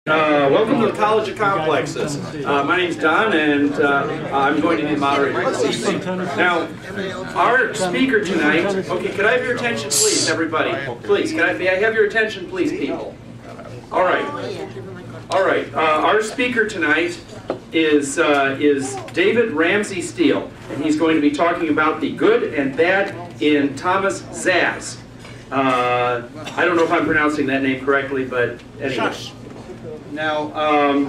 Welcome to the College of Complexes. My name's Don, and I'm going to be moderating this evening. Now, our speaker tonight, okay, could I have your attention please, everybody? Please, may I have your attention please, people? All right. Our speaker tonight is David Ramsay Steele, and he's going to be talking about the good and bad in Thomas Szasz. I don't know if I'm pronouncing that name correctly, but anyway. Now,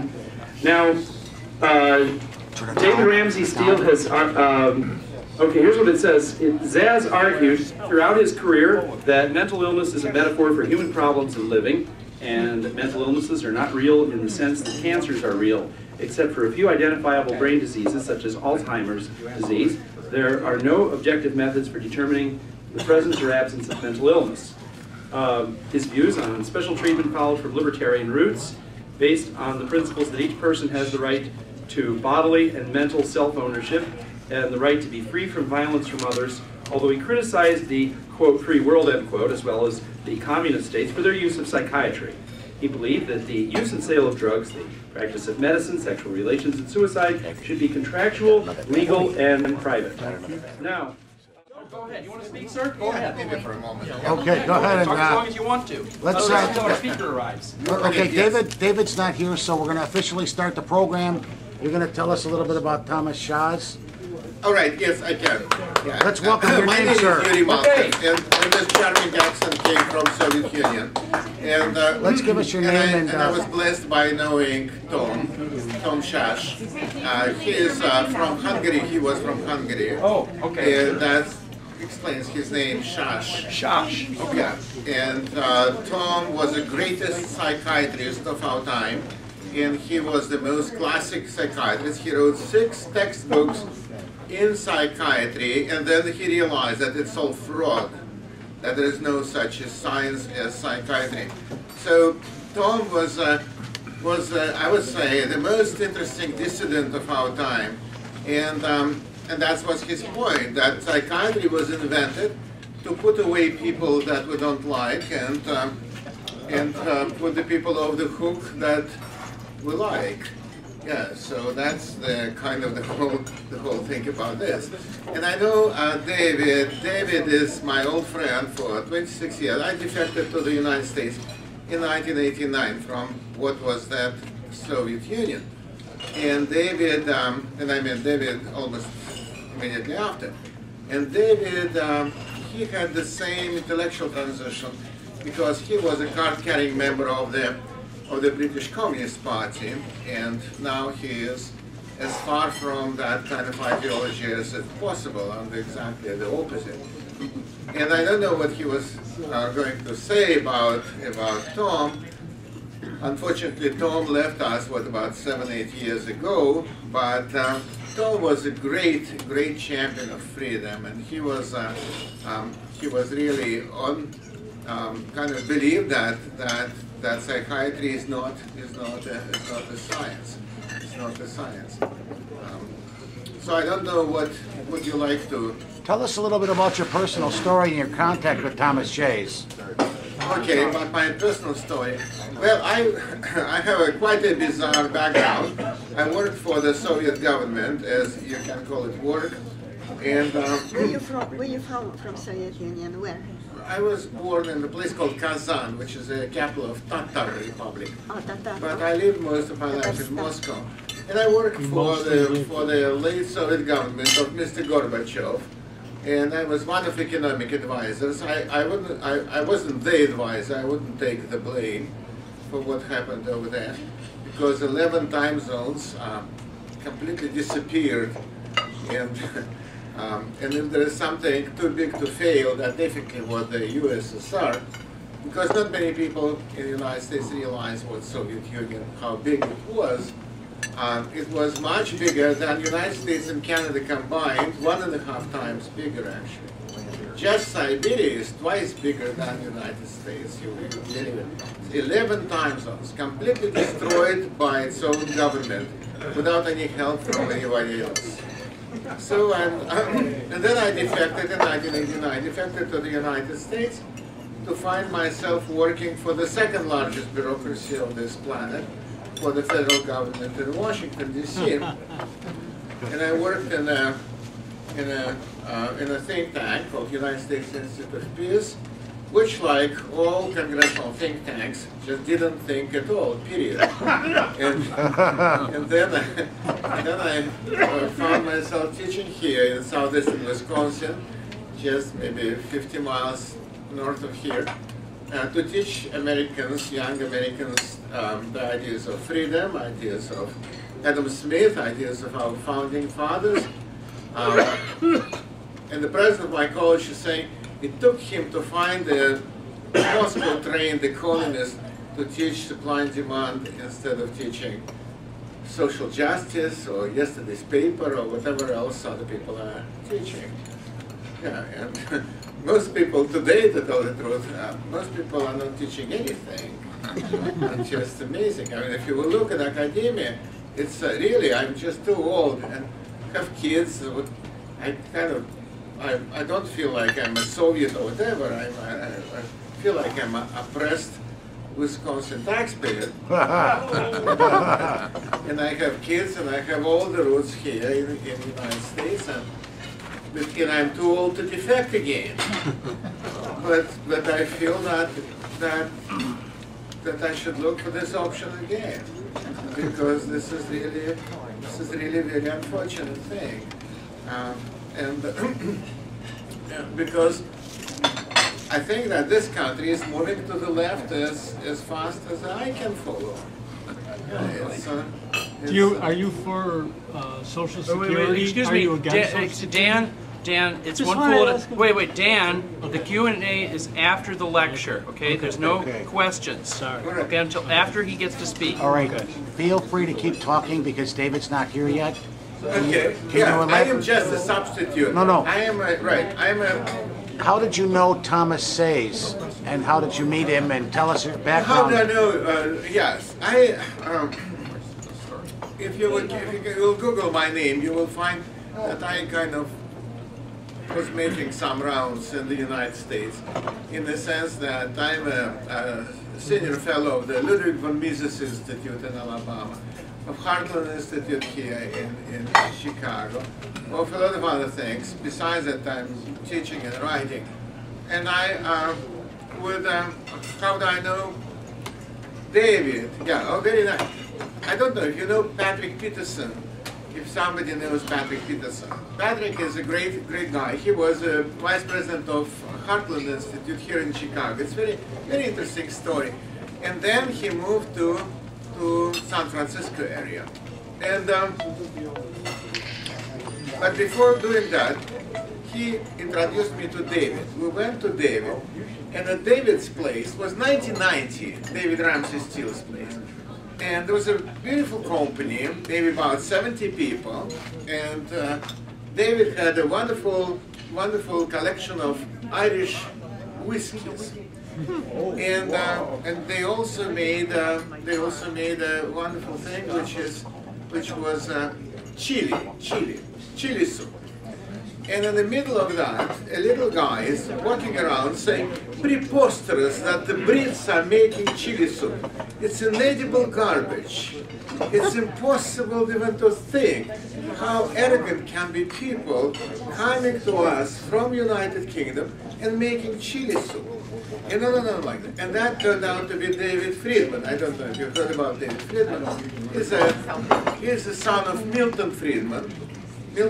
David Ramsay Steele has, okay, here's what it says. Szasz argued throughout his career that mental illness is a metaphor for human problems in living, and that mental illnesses are not real in the sense that cancers are real, except for a few identifiable brain diseases such as Alzheimer's disease. There are no objective methods for determining the presence or absence of mental illness. His views on special treatment followed from libertarian roots, based on the principles that each person has the right to bodily and mental self-ownership and the right to be free from violence from others, although he criticized the, quote, free world, end quote, as well as the communist states for their use of psychiatry. He believed that the use and sale of drugs, the practice of medicine, sexual relations, and suicide should be contractual, legal, and private. Now, go ahead. You want to speak, sir? Go ahead. Maybe for a moment. Okay, go ahead. Talk as long as you want to. Let's until our speaker arrives. Okay, David's not here, so we're going to officially start the program. You're going to tell us a little bit about Thomas Szasz. All right, yes, I can. Yeah. Let's welcome your name, sir. My name is Yuri Malkin, and this Charlie Jackson came from Soviet Union. And let's give us your name. And I was blessed by knowing Thomas Szasz. He is from Hungary. He was from Hungary. Oh, okay. And that explains his name, Szasz. Szasz. Okay. Yeah. And Tom was the greatest psychiatrist of our time, and he was the most classic psychiatrist. He wrote 6 textbooks in psychiatry, and then he realized that it's all fraud, that there is no such a science as psychiatry. So Tom was I would say, the most interesting dissident of our time, and that was his point, that psychiatry was invented to put away people that we don't like and put the people off the hook that we like. Yeah, so that's the kind of the whole thing about this. And I know David is my old friend for 26 years. I defected to the United States in 1989 from what was that Soviet Union. And David, and I met David almost immediately after. And David, he had the same intellectual transition because he was a card-carrying member of the British Communist Party, and now he is as far from that kind of ideology as it's possible, and exactly the opposite. And I don't know what he was going to say about Tom. Unfortunately, Tom left us, about 7-8 years ago, but Tom was a great champion of freedom, and he was really kind of believed that psychiatry is not a science. It's not a science. So I don't know what would you like to Tell us a little bit about your personal story and your contact with Thomas Szasz. Okay, about my personal story. Well, I have quite a bizarre background. I worked for the Soviet government, as you can call it work. And where you from Soviet Union? Where? I was born in a place called Kazan, which is the capital of Tatar Republic. Oh, Tatar. But I lived most of my life in Moscow. And I worked for the late Soviet government of Mr. Gorbachev. And I was one of economic advisors. I wasn't the advisor. I wouldn't take the blame for what happened over there, because 11 time zones completely disappeared. And if there is something too big to fail, that definitely was the USSR, because not many people in the United States realize what Soviet Union, how big it was. It was much bigger than the United States and Canada combined, 1.5 times bigger actually. Just Siberia is twice bigger than the United States. 11 time zones, completely destroyed by its own government without any help from anybody else. So, and then I defected in 1989, defected to the United States to find myself working for the second largest bureaucracy on this planet, for the federal government in Washington, D.C. And I worked in a think tank called United States Institute of Peace, which, like all congressional think tanks, just didn't think at all, period. And then I found myself teaching here in southeastern Wisconsin, just maybe 50 miles north of here, to teach Americans, young Americans, the ideas of freedom, ideas of Adam Smith, ideas of our founding fathers. And the president of my college is saying it took him to find a Moscow-trained economist to teach supply and demand instead of teaching social justice or yesterday's paper or whatever else other people are teaching. Yeah, and most people today, to tell the truth, most people are not teaching anything. It's just amazing. I mean, if you will look at academia, it's really, I'm just too old and have kids. I don't feel like I'm a Soviet or whatever. I feel like I'm an oppressed Wisconsin taxpayer. And I have kids and I have all the roots here in the United States. And I'm too old to defect again. But I feel that I should look for this option again, because this is really a very unfortunate thing, because I think that this country is moving to the left as fast as I can follow. Are you for Social Security? Wait, excuse Are me, you against Social Security? Dan, it's Just one wanted to full. Wait, Dan. The Q&A is after the lecture. Okay, there's no questions. Sorry. Okay, until after he gets to speak. All right, feel free to keep talking because David's not here yet. Okay. Can Yeah, you I am just a substitute. No. I am right. How did you know Thomas Szasz, and how did you meet him? And tell us your How background. do I know? Yes, if you will Google my name, you will find that I kind of was making some rounds in the United States, in the sense that I'm a senior fellow of the Ludwig von Mises Institute in Alabama, of Heartland Institute here in Chicago, of a lot of other things. Besides that, I'm teaching and writing. And I how do I know David? Yeah, oh, very nice. I don't know if you know Patrick Peterson. If somebody knows Patrick Peterson. Patrick is a great guy. He was a vice president of Heartland Institute here in Chicago. It's very interesting story. And then he moved to San Francisco area. And but before doing that, he introduced me to David. We went to David, and at David's place was 1990, David Ramsay Steele's place. And there was a beautiful company, maybe about 70 people, and David had a wonderful collection of Irish whiskeys. And they also made a wonderful thing, which was chili soup. And in the middle of that, a little guy is walking around saying, preposterous that the Brits are making chili soup. It's inedible garbage. It's impossible even to think how arrogant can be people coming to us from United Kingdom and making chili soup. And no, like that. And that turned out to be David Friedman. I don't know if you've heard about David Friedman. He's the son of Milton Friedman, who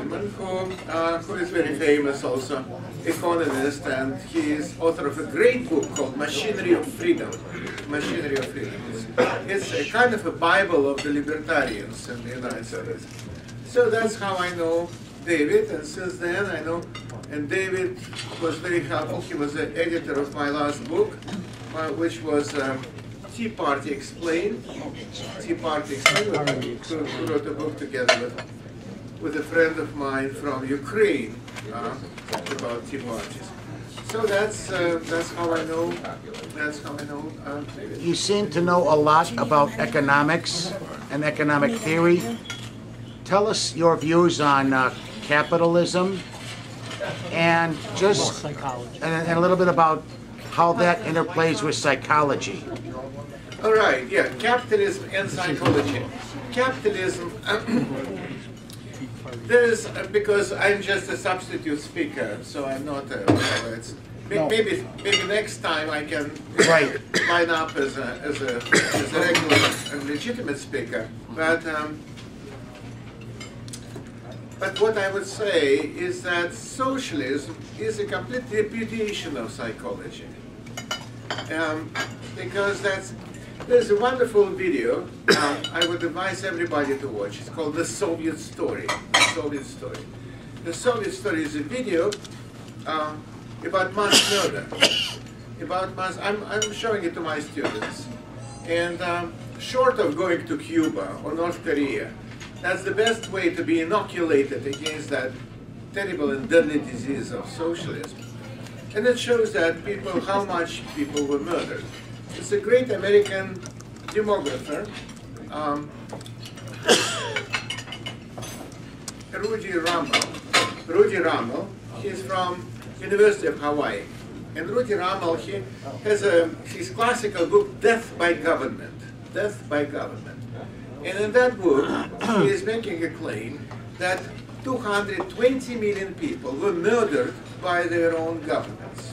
is very famous also, economist, and he is author of a great book called Machinery of Freedom. Machinery of Freedom. It's a kind of a Bible of the libertarians in the United States. So that's how I know David, and since then I know, and David was very helpful. He was the editor of my last book, which was Tea Party Explained. Tea Party Explained, who wrote a book together with a friend of mine from Ukraine about tea parties. So that's how I know. That's how I know. You seem to know a lot about economics and economic theory. Tell us your views on capitalism and and a little bit about how that interplays with psychology. All right, yeah, capitalism and psychology. Capitalism, because I'm just a substitute speaker, so I'm not maybe next time I can line up as a regular and legitimate speaker. But what I would say is that socialism is a complete repudiation of psychology. Because there's a wonderful video I would advise everybody to watch. It's called The Soviet Story. The Soviet Story. The Soviet Story is a video about mass murder. I'm showing it to my students. And short of going to Cuba or North Korea, that's the best way to be inoculated against that terrible and deadly disease of socialism. And it shows that how much people were murdered. It's a great American demographer, Rudy Rummel. He's from University of Hawaii. And Rudy Rummel, he has his classical book, Death by Government. Death by Government. And in that book, he is making a claim that 220 million people were murdered by their own governments.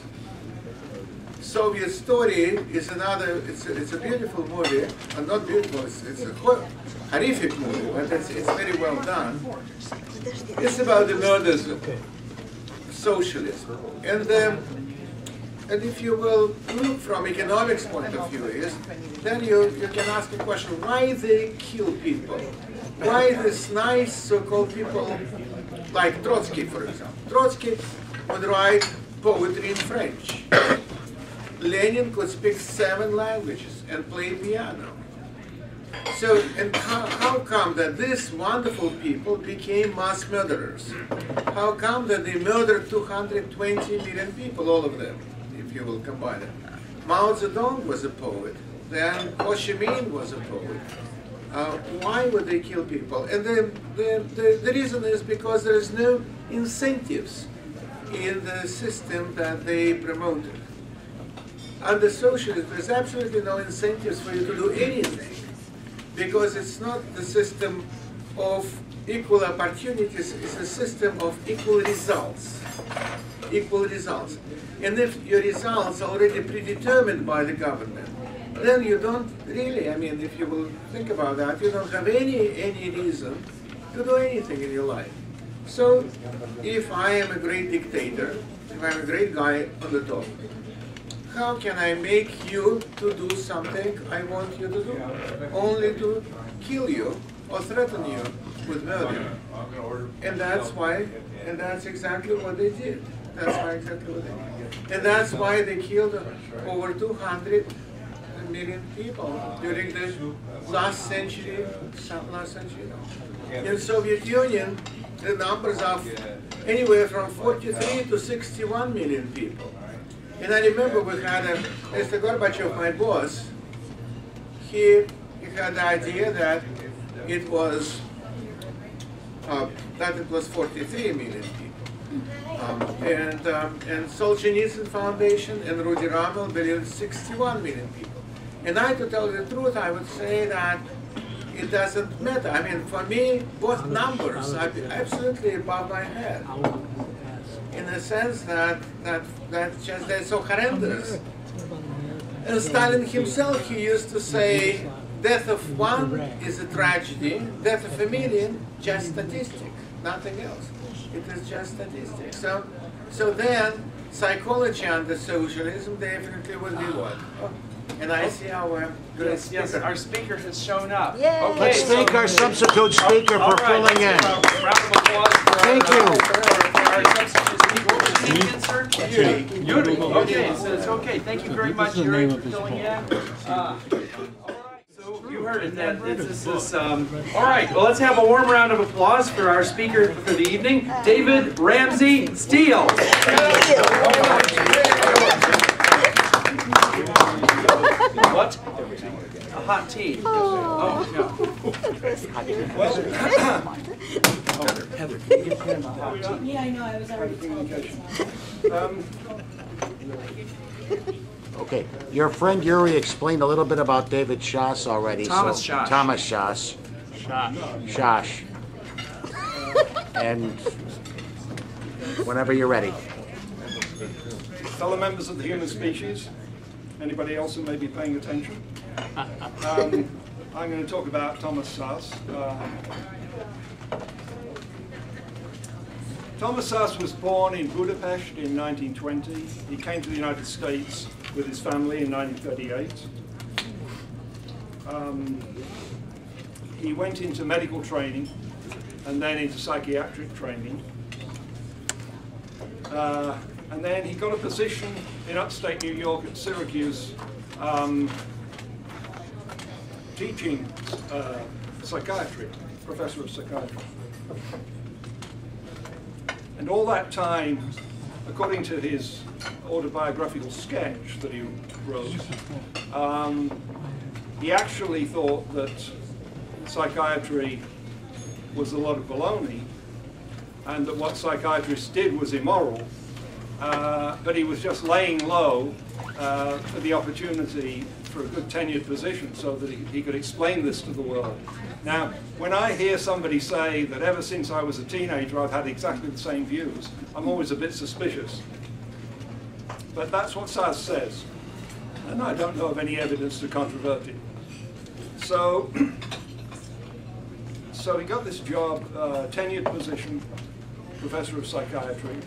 Soviet Story is another, it's a beautiful movie, not beautiful, it's a horrific movie, but it's very well done. It's about the murders of socialism. And if you will look from economics point of view, then you can ask the question, why they kill people? Why this nice so-called people like Trotsky, for example? Trotsky would write poetry in French. Lenin could speak 7 languages and play piano. So, and how come that these wonderful people became mass murderers? How come that they murdered 220 million people, all of them, if you will combine it? Mao Zedong was a poet. Then Ho Chi Minh was a poet. Why would they kill people? And the reason is because there is no incentives in the system that they promoted. Under socialism, there's absolutely no incentives for you to do anything, because it's not the system of equal opportunities, it's a system of equal results. Equal results. And if your results are already predetermined by the government, then you don't really, I mean, if you will think about that, you don't have any reason to do anything in your life. So, if I am a great dictator, if I'm a great guy on the top, how can I make you to do something I want you to do? Only to kill you or threaten you with murder. And that's why, and that's exactly what they did. That's why exactly what they did. And that's why they killed over 200 million people during the last century. In Soviet Union, the numbers are anywhere from 43 to 61 million people. And I remember we had Mr. Gorbachev, my boss, he had the idea that it was 43 million people. And Solzhenitsyn Foundation and Rudy Rummel believed 61 million people. And to tell you the truth, I would say that it doesn't matter. I mean, for me, both numbers are absolutely above my head. In the sense that they're so horrendous. And Stalin himself, he used to say, death of one is a tragedy, death of a million, just statistic, nothing else. It is just statistics. So then, psychology under socialism definitely would be what? And I see our great speaker. Yes, our speaker has shown up. Yay. Okay, Let's thank our substitute speaker for filling in. Round of applause for Thank you. our substitute speaker. What was his name, sir? Yuri. Okay, so it's okay. Thank you very much, Yuri, for filling in. All right. So you heard it. This is all right. Well, let's have a warm round of applause for our speaker for the evening, David Ramsay Steele. What? A hot tea. Oh, no. Heather, can you get him a hot tea? Yeah, I know. I was already told. Okay, your friend Yuri explained a little bit about David Szasz already. Thomas Szasz. Thomas Szasz. Szasz. And whenever you're ready. Fellow members of the human species, anybody else who may be paying attention, I'm going to talk about Thomas Szasz. Thomas Szasz was born in Budapest in 1920. He came to the United States with his family in 1938. He went into medical training and then into psychiatric training. And then he got a position in upstate New York at Syracuse teaching psychiatry, professor of psychiatry. And all that time, according to his autobiographical sketch that he wrote, he actually thought that psychiatry was a lot of baloney and that what psychiatrists did was immoral, but he was just laying low for the opportunity for a good tenured position so that he could explain this to the world. Now, when I hear somebody say that ever since I was a teenager I've had exactly the same views, I'm always a bit suspicious. But that's what Szasz says, and I don't know of any evidence to controvert it. So he got this job, tenured position, professor of psychiatry.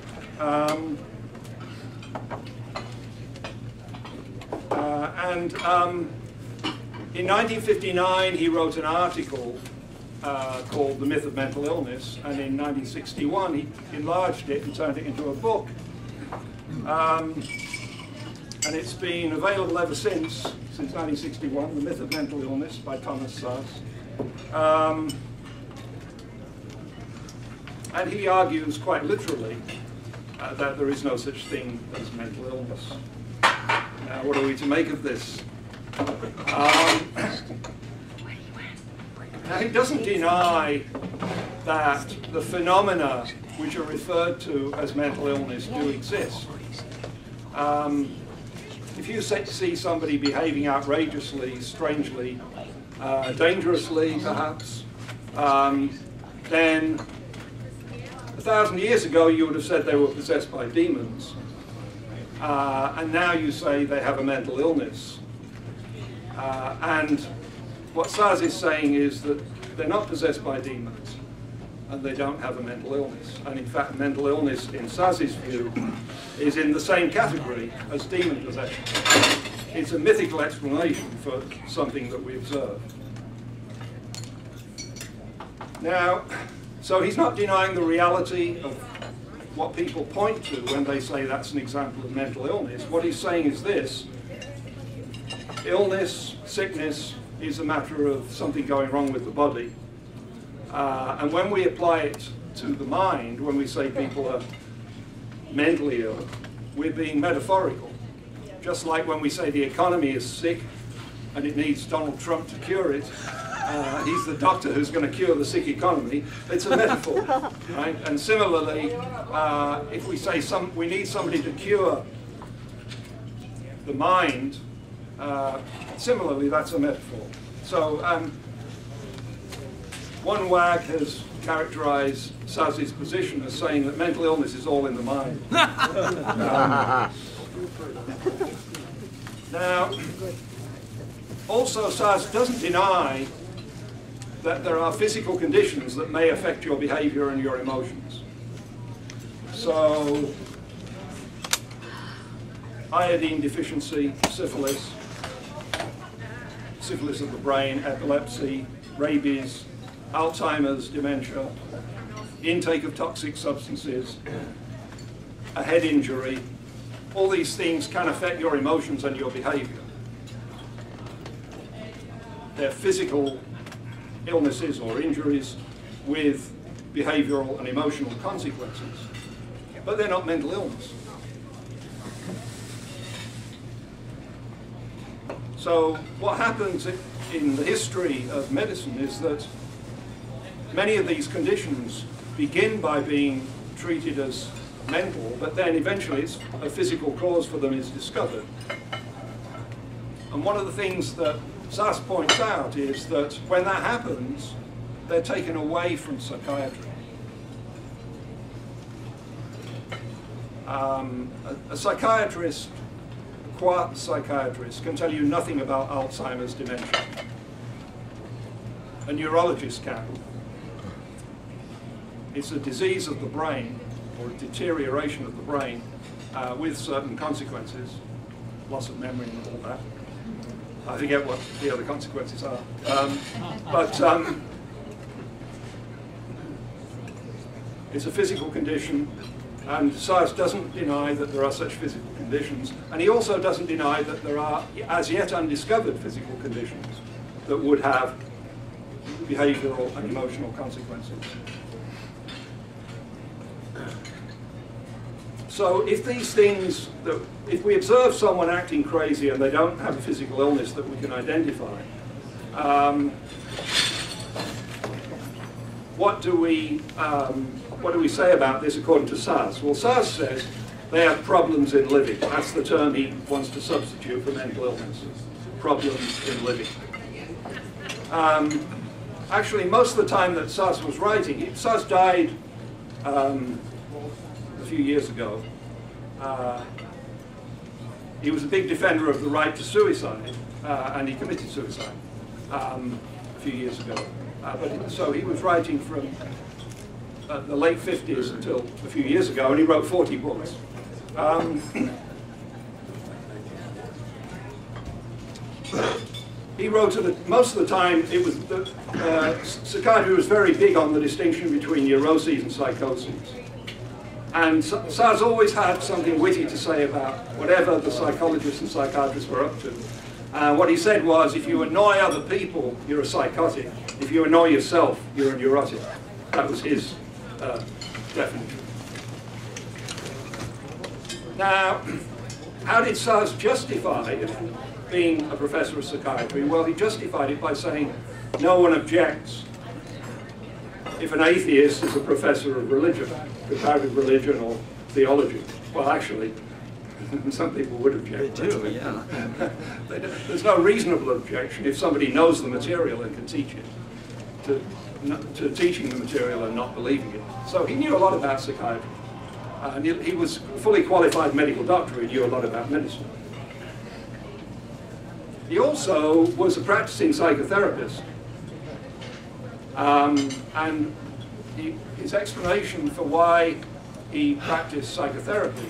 In 1959, he wrote an article called The Myth of Mental Illness, and in 1961, he enlarged it and turned it into a book. And it's been available ever since 1961, The Myth of Mental Illness by Thomas Szasz. And he argues quite literally that there is no such thing as mental illness. Now, what are we to make of this? Now, he doesn't deny that the phenomena which are referred to as mental illness do exist. If you see somebody behaving outrageously, strangely, dangerously perhaps, then 1,000 years ago you would have said they were possessed by demons. And now you say they have a mental illness. And what Szasz is saying is that they're not possessed by demons and they don't have a mental illness. And in fact, mental illness, in Szasz's view, is in the same category as demon possession. It's a mythical explanation for something that we observe. Now, so he's not denying the reality of what people point to when they say that's an example of mental illness. What he's saying is this: illness, sickness, is a matter of something going wrong with the body. And when we apply it to the mind, when we say people are mentally ill, we're being metaphorical. Just like when we say the economy is sick and it needs Donald Trump to cure it, he's the doctor who's going to cure the sick economy. It's a metaphor, right? And similarly, if we say we need somebody to cure the mind, similarly, that's a metaphor. So one wag has characterized Szasz's position as saying that mental illness is all in the mind. Now, also Szasz doesn't deny that there are physical conditions that may affect your behavior and your emotions. So, iodine deficiency, syphilis of the brain, epilepsy, rabies, Alzheimer's, dementia, intake of toxic substances, a head injury. All these things can affect your emotions and your behavior. They're physical illnesses or injuries with behavioral and emotional consequences, but they're not mental illness. So what happens in the history of medicine is that many of these conditions begin by being treated as mental, but then eventually it's a physical cause for them is discovered. And one of the things that Szasz points out is that when that happens, they're taken away from psychiatry. A psychiatrist, a quiet psychiatrist, can tell you nothing about Alzheimer's dementia. A neurologist can. It's a disease of the brain, or a deterioration of the brain, with certain consequences, loss of memory and all that. I forget what the other consequences are. It's a physical condition, and Szasz doesn't deny that there are such physical conditions, and he also doesn't deny that there are as yet undiscovered physical conditions that would have behavioral and emotional consequences. So if these things, if we observe someone acting crazy and they don't have a physical illness that we can identify, what do we say about this according to Szasz? Well, Szasz says they have problems in living. That's the term he wants to substitute for mental illness. Problems in living. Actually, most of the time that Szasz was writing, Szasz died a few years ago. He was a big defender of the right to suicide, and he committed suicide a few years ago. So he was writing from the late 50s until a few years ago, and he wrote 40 books. He wrote most of the time, it was psychiatry was very big on the distinction between neuroses and psychoses. And Szasz always had something witty to say about whatever the psychologists and psychiatrists were up to. What he said was, if you annoy other people, you're a psychotic. If you annoy yourself, you're a neurotic. That was his definition. Now, how did Szasz justify being a professor of psychiatry? Well, he justified it by saying no one objects if an atheist is a professor of religion, comparative religion or theology. Well, actually, some people would object. They do, yeah. There's no reasonable objection if somebody knows the material and can teach it, to teaching the material and not believing it. So he knew a lot about psychiatry. And he was a fully qualified medical doctor. He knew a lot about medicine. He also was a practicing psychotherapist. And his explanation for why he practiced psychotherapy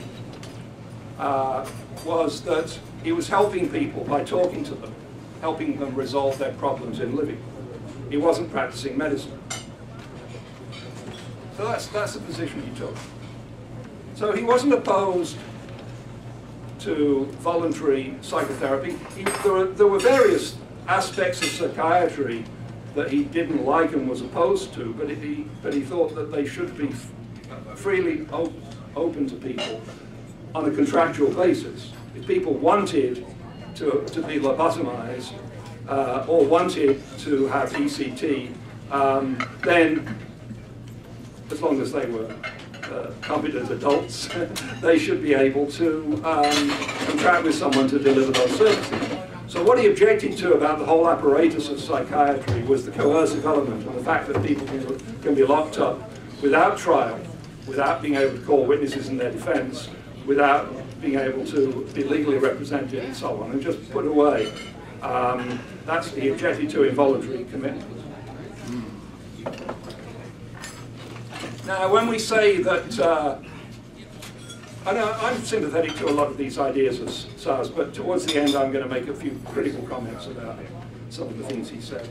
was that he was helping people by talking to them, helping them resolve their problems in living. He wasn't practicing medicine. So that's the position he took. So he wasn't opposed to voluntary psychotherapy. There were various aspects of psychiatry that he didn't like and was opposed to, but he thought that they should be freely open to people on a contractual basis. If people wanted to be lobotomized or wanted to have ECT, then as long as they were competent adults, they should be able to contract with someone to deliver those services. So what he objected to about the whole apparatus of psychiatry was the coercive element and the fact that people can be locked up without trial, without being able to call witnesses in their defense, without being able to be legally represented and so on, and just put away. That's he objected to involuntary commitment. Now, when we say that, I'm sympathetic to a lot of these ideas of Szasz, but towards the end I'm going to make a few critical comments about some of the things he said.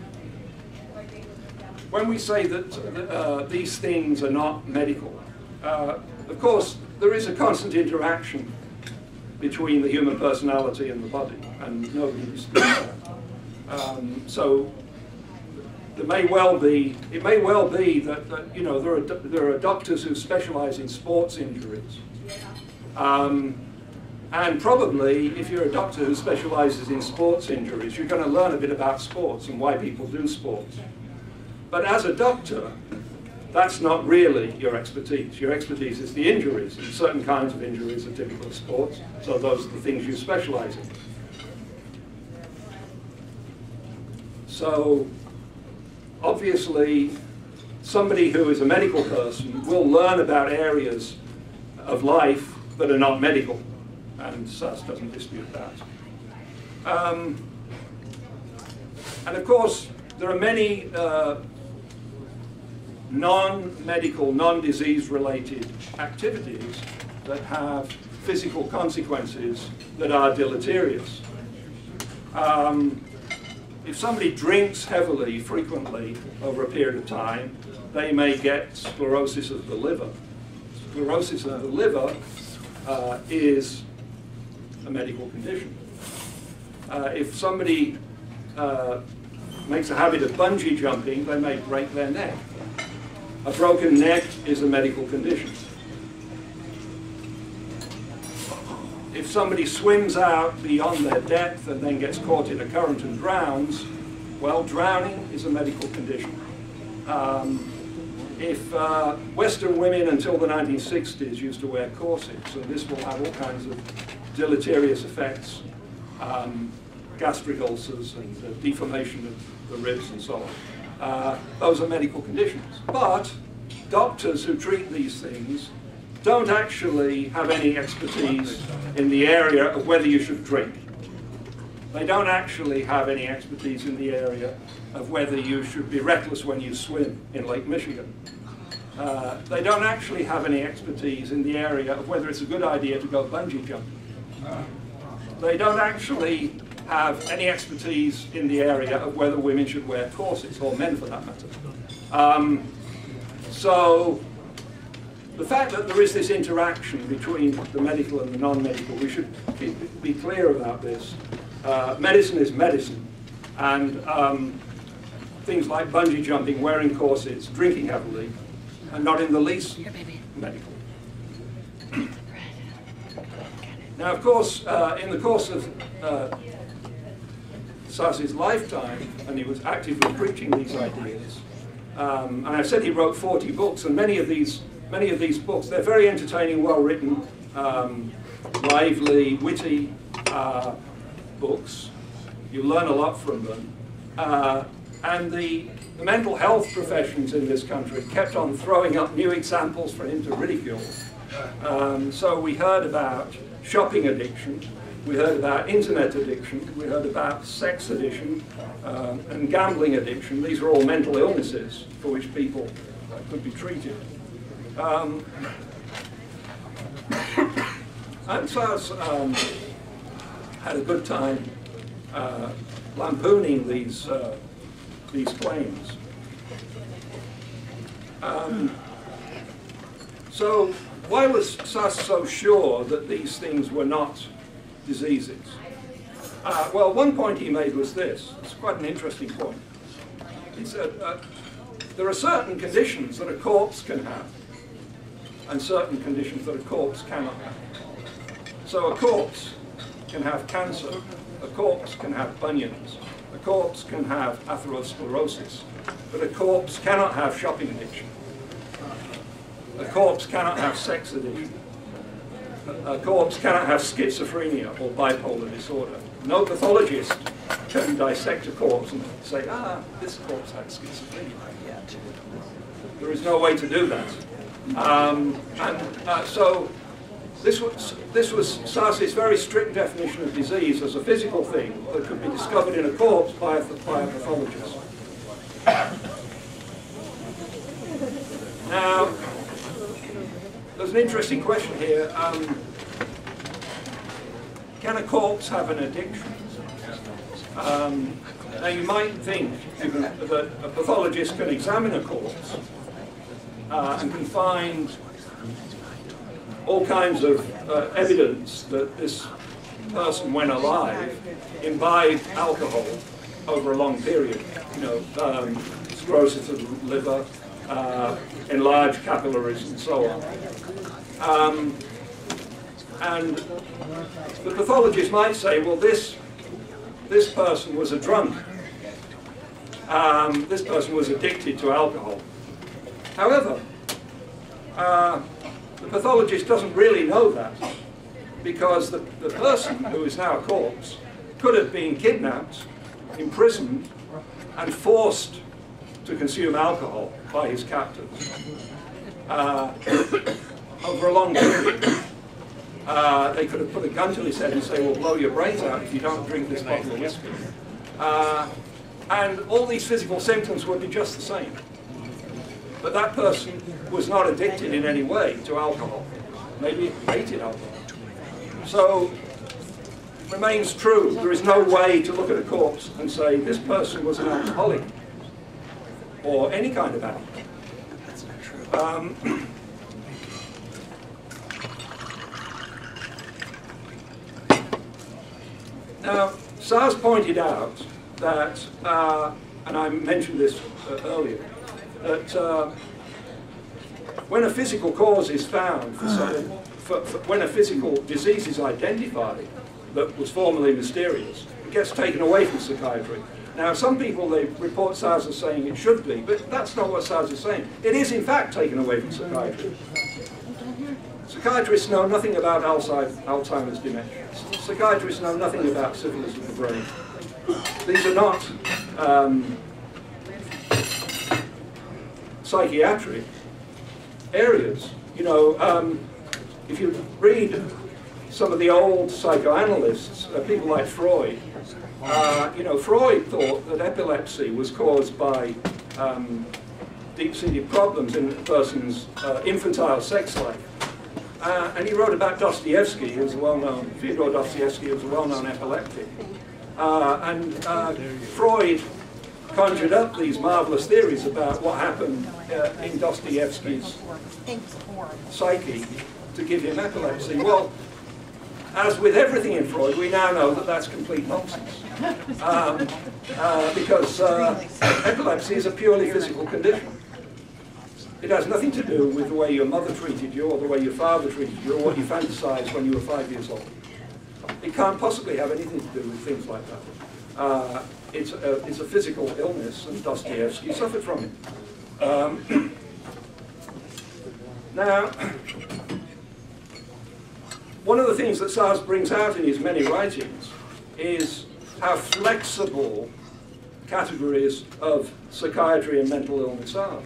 When we say that these things are not medical, of course, there is a constant interaction between the human personality and the body, and nobody disputes that. So it may well be that you know, there are doctors who specialize in sports injuries. And probably, if you're a doctor who specializes in sports injuries, you're going to learn a bit about sports and why people do sports. But as a doctor, that's not really your expertise. Your expertise is the injuries, and certain kinds of injuries are typical of sports, so those are the things you specialize in. So, obviously, somebody who is a medical person will learn about areas of life that are not medical, and Szasz doesn't dispute that. And of course, there are many non-medical, non-disease-related activities that have physical consequences that are deleterious. If somebody drinks heavily, frequently, over a period of time, they may get sclerosis of the liver. Sclerosis of the liver is a medical condition. If somebody makes a habit of bungee jumping, they may break their neck. A broken neck is a medical condition. If somebody swims out beyond their depth and then gets caught in a current and drowns, well, drowning is a medical condition. If Western women until the 1960s used to wear corsets, and this will have all kinds of deleterious effects, gastric ulcers and deformation of the ribs and so on. Those are medical conditions. But doctors who treat these things don't actually have any expertise in the area of whether you should drink. They don't actually have any expertise in the area of whether you should be reckless when you swim in Lake Michigan. They don't actually have any expertise in the area of whether it's a good idea to go bungee jumping. They don't actually have any expertise in the area of whether women should wear corsets, or men for that matter. So the fact that there is this interaction between the medical and the non-medical, we should be clear about this. Medicine is medicine, and things like bungee jumping, wearing corsets, drinking heavily, are not in the least medical. Now, of course, in the course of Szasz's lifetime, and he was actively preaching these ideas, and I've said he wrote 40 books, and many of these books, they're very entertaining, well-written, lively, witty books. You learn a lot from them. And the mental health professions in this country kept on throwing up new examples for him to ridicule. So we heard about shopping addiction, we heard about internet addiction, we heard about sex addiction, and gambling addiction. These are all mental illnesses for which people could be treated. And Szasz had a good time lampooning these claims. So why was Szasz so sure that these things were not diseases? Well, one point he made was this. It's quite an interesting point. He said, there are certain conditions that a corpse can have, and certain conditions that a corpse cannot have. So a corpse can have cancer, a corpse can have bunions, a corpse can have atherosclerosis, but a corpse cannot have shopping addiction. A corpse cannot have sex addiction. A corpse cannot have schizophrenia or bipolar disorder. No pathologist can dissect a corpse and say, this corpse had schizophrenia. There is no way to do that. So this was Szasz's very strict definition of disease as a physical thing that could be discovered in a corpse by a pathologist. Now, there's an interesting question here. Can a corpse have an addiction? Now, you might think that a pathologist can examine a corpse and can find all kinds of evidence that this person, when alive, imbibed alcohol over a long period. You know, cirrhosis of the liver, enlarged capillaries, and so on. And the pathologist might say, well, this person was a drunk. This person was addicted to alcohol. However, the pathologist doesn't really know that, because the person who is now a corpse could have been kidnapped, imprisoned, and forced to consume alcohol by his captors over a long period. They could have put a gun to his head and say, "We'll blow your brains out if you don't drink this bottle of whiskey." And all these physical symptoms would be just the same. But that person was not addicted in any way to alcohol. Maybe hated alcohol. So, it remains true, there is no way to look at a corpse and say, this person was an alcoholic, or any kind of alcoholic. Now, Szasz pointed out that, and I mentioned this earlier, that when a physical cause is found for something, when a physical disease is identified that was formerly mysterious, it gets taken away from psychiatry. Now, some people, they report Szasz as saying it should be, but that's not what Szasz is saying. It is, in fact, taken away from psychiatry. Psychiatrists know nothing about Alzheimer's dementia. Psychiatrists know nothing about syphilis of the brain. These are not psychiatric areas. You know, if you read some of the old psychoanalysts, people like Freud, you know, Freud thought that epilepsy was caused by deep-seated problems in a person's infantile sex life. And he wrote about Dostoevsky, who was a well-known, Fyodor Dostoevsky, who was a well-known epileptic. And Freud conjured up these marvelous theories about what happened in Dostoevsky's psyche to give him epilepsy. Well, as with everything in Freud, we now know that that's complete nonsense. Because epilepsy is a purely physical condition. It has nothing to do with the way your mother treated you, or the way your father treated you, or what you fantasized when you were 5 years old. It can't possibly have anything to do with things like that. It's a physical illness, and Dostoevsky suffered from it. Now, one of the things that Szasz brings out in his many writings is how flexible categories of psychiatry and mental illness are.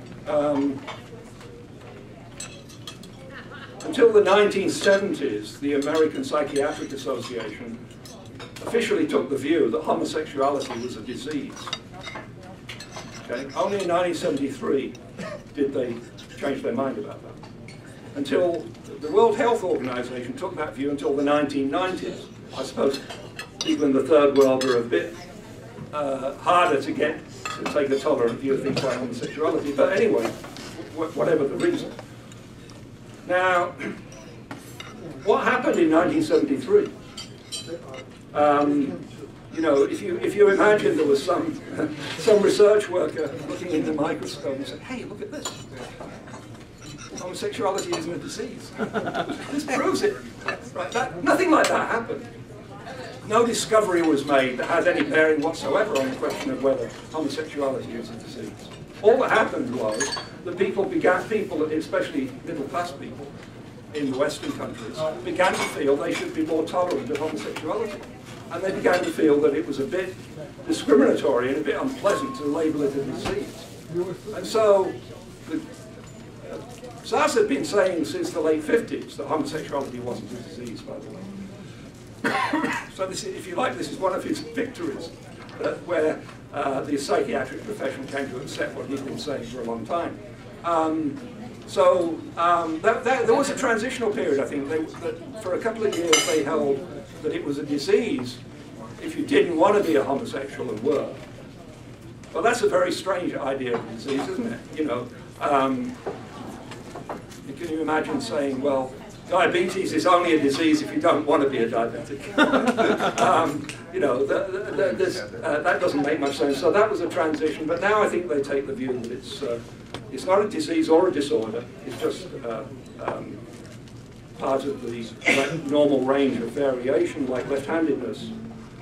Until the 1970s, the American Psychiatric Association officially took the view that homosexuality was a disease. Okay? Only in 1973 did they change their mind about that. Until the World Health Organization took that view until the 1990s. I suppose people in the third world are a bit harder to get to take a tolerant view of things like homosexuality. But anyway, whatever the reason. Now, what happened in 1973? You know, if you imagine there was some research worker looking in the microscope and said, "Hey, look at this. Homosexuality isn't a disease. This proves it." Right? Nothing like that happened. No discovery was made that had any bearing whatsoever on the question of whether homosexuality is a disease. All that happened was that people, especially middle-class people in the Western countries, began to feel they should be more tolerant of homosexuality. And they began to feel that it was a bit discriminatory and a bit unpleasant to label it a disease. And so, Szasz had been saying since the late 50s that homosexuality wasn't a disease, by the way. So this, if you like, this is one of his victories, where the psychiatric profession came to accept what he'd been saying for a long time. There was a transitional period, I think. That for a couple of years they held that it was a disease if you didn't want to be a homosexual and were. Well, that's a very strange idea of a disease, isn't it? You know, can you imagine saying, well, diabetes is only a disease if you don't want to be a diabetic? You know, that doesn't make much sense. So that was a transition. But now I think they take the view that it's not a disease or a disorder. It's just part of the normal range of variation, like left-handedness.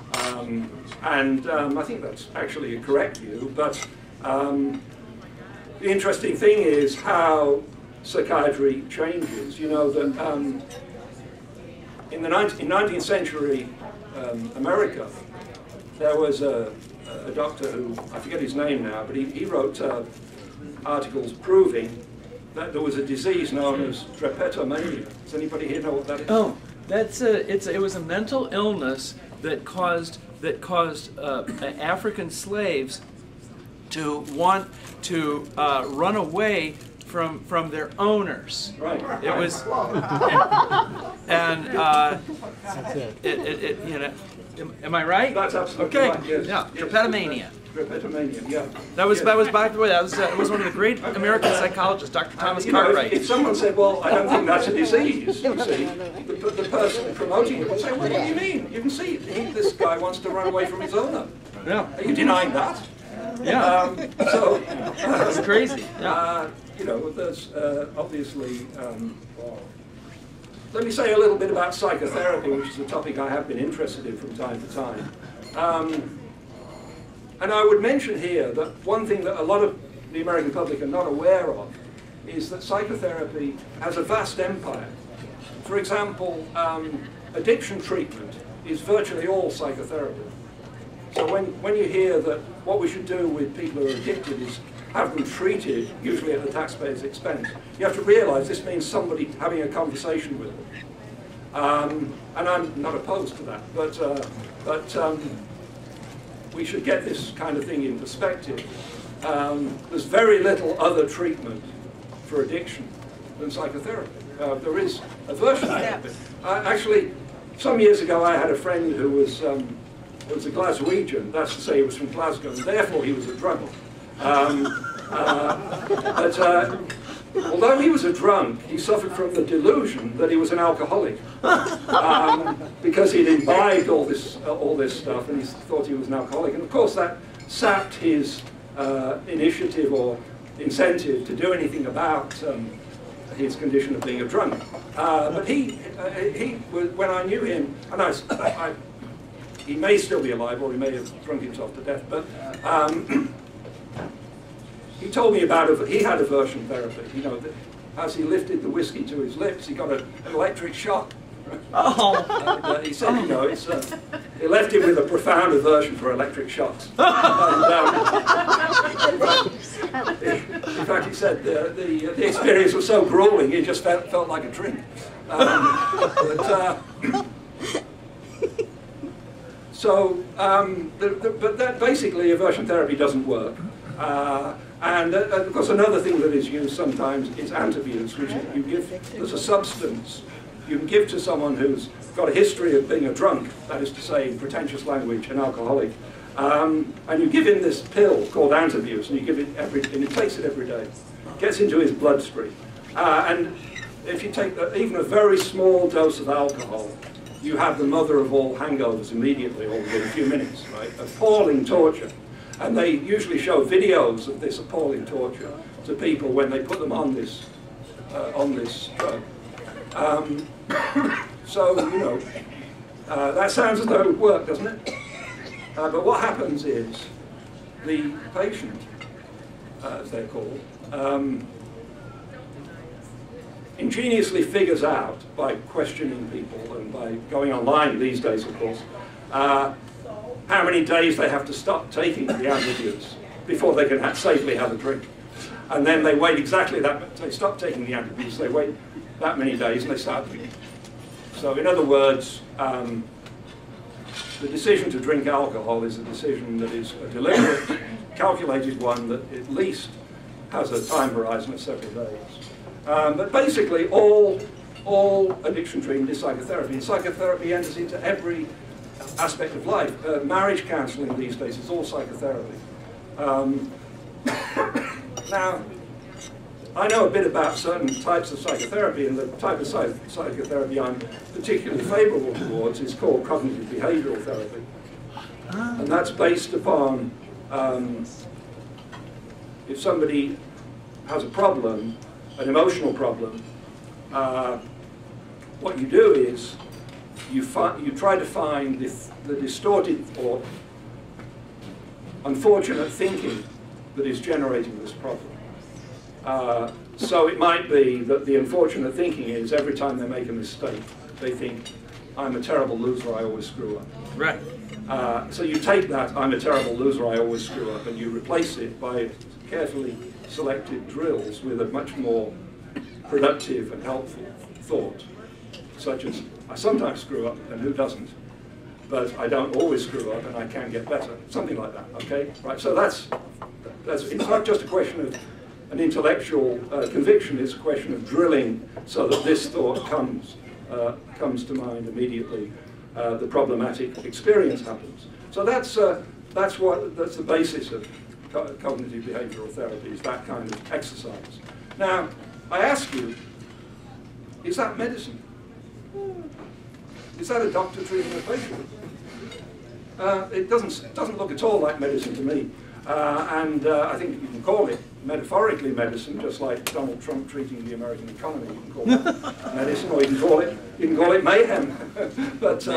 I think that's actually a correct view. But the interesting thing is how psychiatry changes. You know that in 19th century America, there was a doctor who, I forget his name now, but he wrote articles proving that there was a disease known as drapetomania. Does anybody here know what that is? Oh, it was a mental illness that caused African slaves to want to run away from their owners. Right. It was, and you know, am I right? That's absolutely okay. right. Yes. Yeah, Yes. drapetomania. Drapetomania, yeah. That was Yes. by the way, that was one of the great American psychologists, Dr. Thomas You know, Cartwright. if someone said, well, I don't think that's a disease, you see, the person promoting it would say, well, what do you mean? You can see this guy wants to run away from his owner. Yeah. Are you denying that? Yeah. So, It's crazy. Yeah. you know, there's obviously, let me say a little bit about psychotherapy, which is a topic I have been interested in from time to time. And I would mention here that one thing that a lot of the American public are not aware of is that psychotherapy has a vast empire. For example, addiction treatment is virtually all psychotherapy. So when you hear that what we should do with people who are addicted is have them treated, usually at the taxpayer's expense, you have to realize this means somebody having a conversation with them. And I'm not opposed to that, but we should get this kind of thing in perspective. There's very little other treatment for addiction than psychotherapy. There is a version of it. Actually, some years ago I had a friend who was a Glaswegian, that's to say he was from Glasgow, and therefore he was a drunk. But although he was a drunk, he suffered from the delusion that he was an alcoholic because he'd imbibed all this stuff, and he thought he was an alcoholic. And of course, that sapped his initiative or incentive to do anything about his condition of being a drunk. But he was, when I knew him, and he may still be alive, or he may have drunk himself to death, but he told me about he had aversion therapy. You know, that as he lifted the whiskey to his lips, he got an electric shock. Oh. And, he said, you know, it left him with a profound aversion for electric shocks. And, in fact, he said the experience was so grueling, it just felt like a drink. But that basically aversion therapy doesn't work. And of course, another thing that is used sometimes is anti-abuse, which is there's a substance you can give to someone who's got a history of being a drunk, that is to say, in pretentious language, an alcoholic, and you give him this pill called anti-abuse, and you give it and he takes it every day, gets into his bloodstream, and if you take even a very small dose of alcohol, you have the mother of all hangovers immediately, or within a few minutes, right? Appalling torture. And they usually show videos of this appalling torture to people when they put them on this drug. So, you know, that sounds as though it would work, doesn't it? But what happens is the patient, as they're called, ingeniously figures out, by questioning people and by going online these days, of course, how many days they have to stop taking the anti-abuse before they can safely have a drink. And then they wait exactly that, they stop taking the anti-abuse, they wait that many days and they start drinking. So in other words, the decision to drink alcohol is a decision that is a deliberate, calculated one that at least has a time horizon of several days. But basically all addiction treatment is psychotherapy, and psychotherapy enters into every aspect of life. Marriage counseling these days is all psychotherapy. Now, I know a bit about certain types of psychotherapy, and the type of psychotherapy I'm particularly favorable towards is called cognitive behavioral therapy. And that's based upon if somebody has a problem, an emotional problem, what you do is you try to find the distorted or unfortunate thinking that is generating this problem. So it might be that the unfortunate thinking is every time they make a mistake, they think, I'm a terrible loser, I always screw up. Right. So you take that, I'm a terrible loser, I always screw up, and you replace it by carefully selected drills with a much more productive and helpful thought, such as, I sometimes screw up, and who doesn't? But I don't always screw up, and I can get better. Something like that, okay? Right, so that's it's not just a question of an intellectual conviction, it's a question of drilling so that this thought comes to mind immediately. The problematic experience happens. So that's the basis of cognitive behavioral therapy, is that kind of exercise. Now, I ask you, is that medicine? Is that a doctor treating a patient? It doesn't look at all like medicine to me. I think you can call it metaphorically medicine, just like Donald Trump treating the American economy. You can call it medicine, or you can call it mayhem. But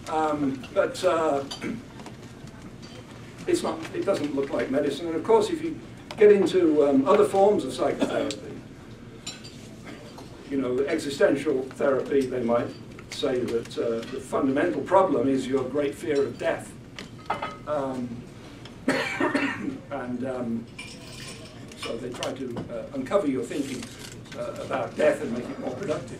it's not. It doesn't look like medicine. And of course, if you get into other forms of psychotherapy, you know, existential therapy, they might say that the fundamental problem is your great fear of death. So they try to uncover your thinking about death and make it more productive.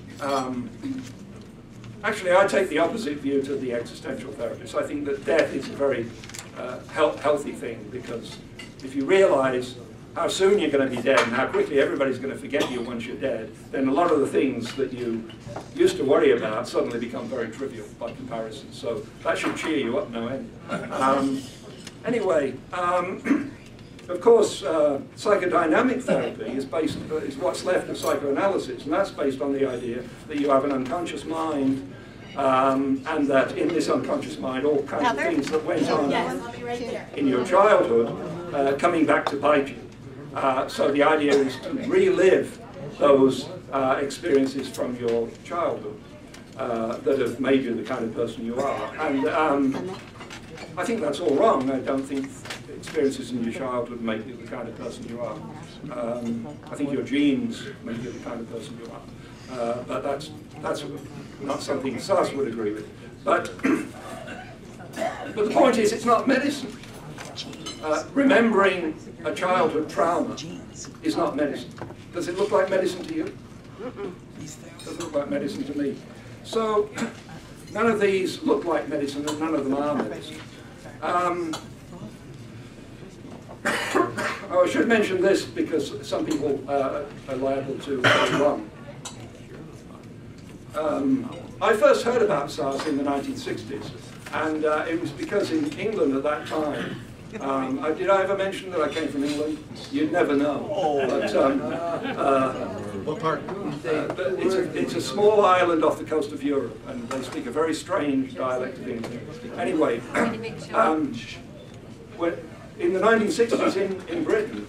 Actually, I take the opposite view to the existential therapist. I think that death is a very healthy thing, because if you realize how soon you're going to be dead and how quickly everybody's going to forget you once you're dead, then a lot of the things that you used to worry about suddenly become very trivial by comparison. So that should cheer you up no end. Anyway, of course, psychodynamic therapy is what's left of psychoanalysis, and that's based on the idea that you have an unconscious mind, and that in this unconscious mind, all kinds of things that went on in your childhood coming back to bite you. So the idea is to relive those experiences from your childhood that have made you the kind of person you are. And I think that's all wrong. I don't think experiences in your childhood make you the kind of person you are. I think your genes make you the kind of person you are. But that's not something Szasz would agree with. But the point is, it's not medicine. Remembering a childhood trauma is not medicine. Does it look like medicine to you? Doesn't look like medicine to me. So none of these look like medicine, and none of them are medicine. I should mention this because some people are liable to go wrong. I first heard about Szasz in the 1960s, and it was because in England at that time, did I ever mention that I came from England? You'd never know. What part? It's a small island off the coast of Europe, and they speak a very strange dialect of English. Anyway, in the 1960s in Britain,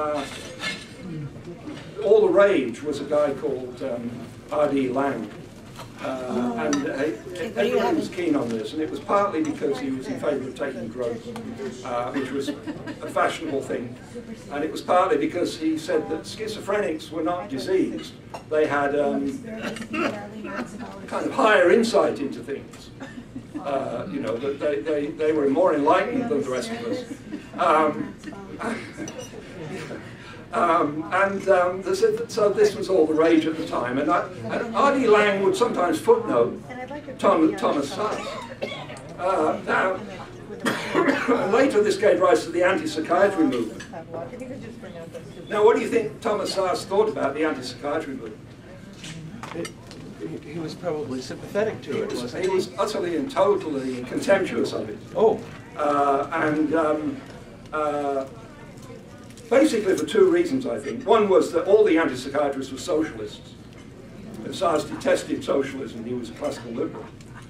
all the rage was a guy called R.D. Laing. And everyone was keen on this, and it was partly because he was in favour of taking drugs, which was a fashionable thing, and it was partly because he said that schizophrenics were not diseased. They had kind of higher insight into things. You know, that they were more enlightened than the rest of us. So this was all the rage at the time, and R.D. Laing would sometimes footnote Thomas Szasz. Now, later this gave rise to the anti-psychiatry movement. Now, what do you think Thomas Szasz thought about the anti-psychiatry movement? He was probably sympathetic to it, wasn't he? He was utterly and totally contemptuous of it. Oh. Basically for two reasons, I think. One was that all the anti-psychiatrists were socialists. And Szasz detested socialism. He was a classical liberal.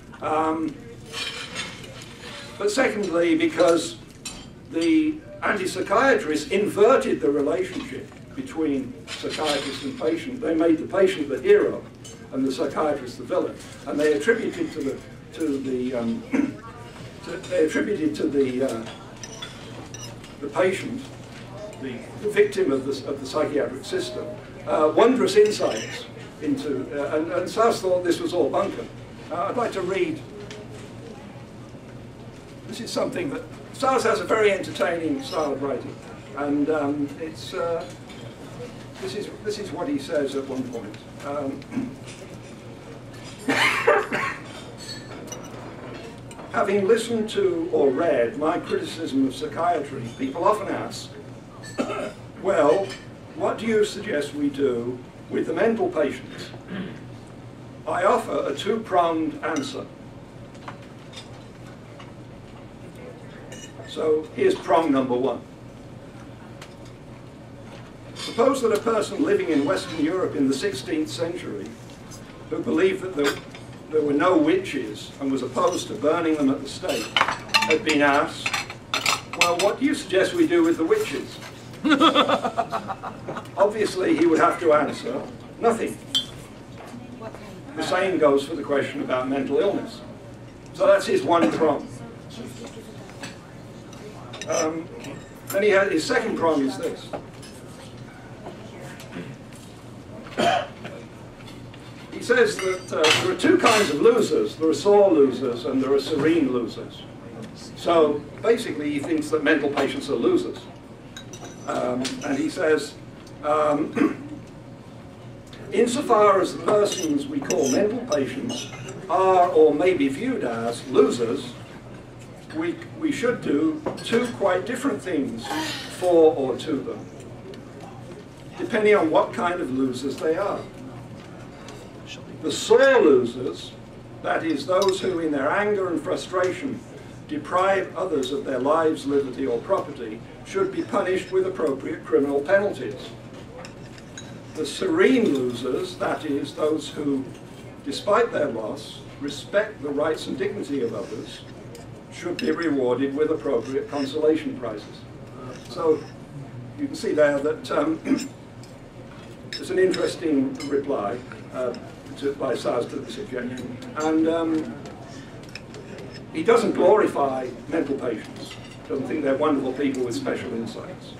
But secondly, because the anti-psychiatrists inverted the relationship between psychiatrist and patient. They made the patient the hero and the psychiatrist the villain. And they attributed the patient the victim of the psychiatric system, wondrous insights into, and Szasz thought this was all bunkum. I'd like to read. This is something that Szasz has a very entertaining style of writing, and this is what he says at one point. Having listened to or read my criticism of psychiatry, people often ask, well, what do you suggest we do with the mental patients? I offer a two-pronged answer. So here's prong number one. Suppose that a person living in Western Europe in the 16th century who believed that there were no witches and was opposed to burning them at the stake had been asked, well, what do you suggest we do with the witches? Obviously, he would have to answer, nothing. The same goes for the question about mental illness. So that's his one prong. Then his second prong is this. He says that there are two kinds of losers. There are sore losers and there are serene losers. So basically he thinks that mental patients are losers. And he says, insofar as the persons we call mental patients are or may be viewed as losers, we should do two quite different things for or to them, depending on what kind of losers they are. The sore losers, that is, those who in their anger and frustration deprive others of their lives, liberty or property, should be punished with appropriate criminal penalties. The serene losers, that is, those who, despite their loss, respect the rights and dignity of others, should be rewarded with appropriate consolation prizes. So you can see there that it's an interesting reply by Szasz to this objection. And he doesn't glorify mental patients. Doesn't think they're wonderful people with special insights.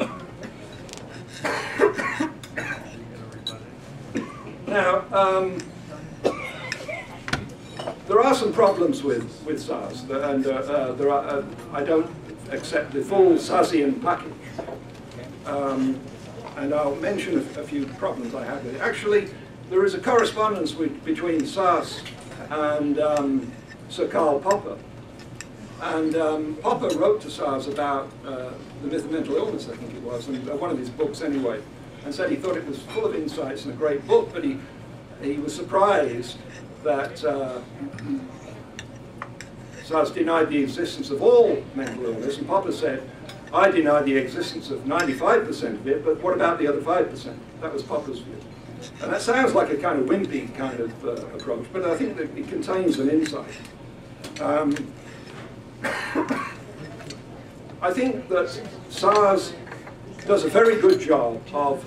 Now, there are some problems with Szasz, and I don't accept the full Szaszian package. And I'll mention a few problems I have with it. Actually, there is a correspondence between Szasz and Sir Karl Popper. And Popper wrote to Szasz about the myth of mental illness, I think it was, and one of his books anyway, and said he thought it was full of insights and a great book, but he was surprised that Szasz denied the existence of all mental illness, and Popper said, I deny the existence of 95% of it, but what about the other 5%? That was Popper's view. And that sounds like a kind of wimpy kind of approach, but I think that it contains an insight. I think that Szasz does a very good job of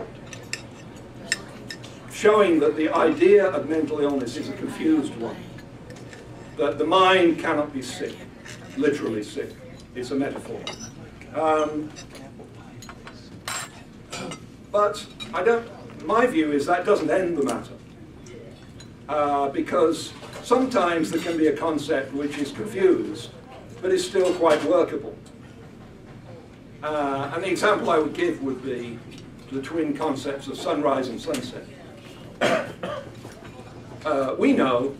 showing that the idea of mental illness is a confused one. That the mind cannot be sick, literally sick. It's a metaphor. But my view is that doesn't end the matter. Because sometimes there can be a concept which is confused, but is still quite workable. And the example I would give would be the twin concepts of sunrise and sunset. We know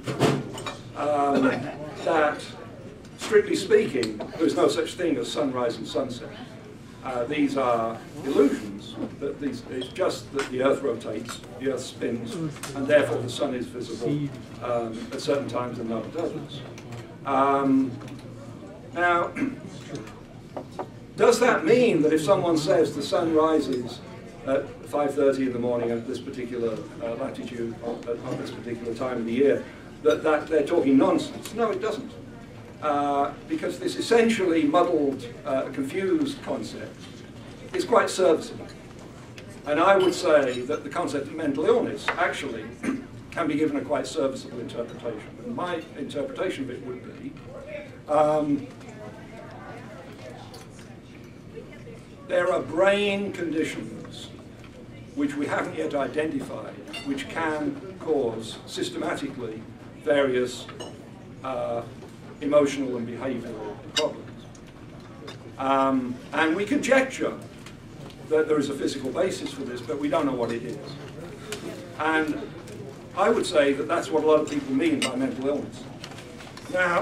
that, strictly speaking, there's no such thing as sunrise and sunset. These are illusions. It's just that the Earth rotates, the Earth spins, and therefore the sun is visible at certain times and not at others. Now, does that mean that if someone says the sun rises at 5:30 in the morning at this particular latitude, on this particular time of the year, that they're talking nonsense? No, it doesn't. Because this essentially muddled, confused concept is quite serviceable. And I would say that the concept of mental illness actually can be given a quite serviceable interpretation. And my interpretation of it would be there are brain conditions which we haven't yet identified, which can cause systematically various emotional and behavioral problems. And we conjecture that there is a physical basis for this, but we don't know what it is. And I would say that that's what a lot of people mean by mental illness. Now,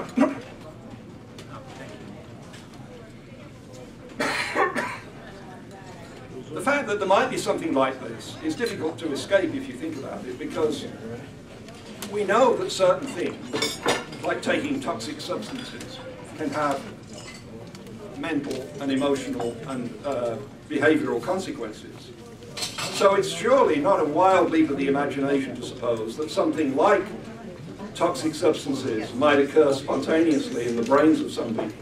the fact that there might be something like this is difficult to escape if you think about it, because we know that certain things, like taking toxic substances, can have mental and emotional and behavioral consequences. So it's surely not a wild leap of the imagination to suppose that something like toxic substances might occur spontaneously in the brains of some people,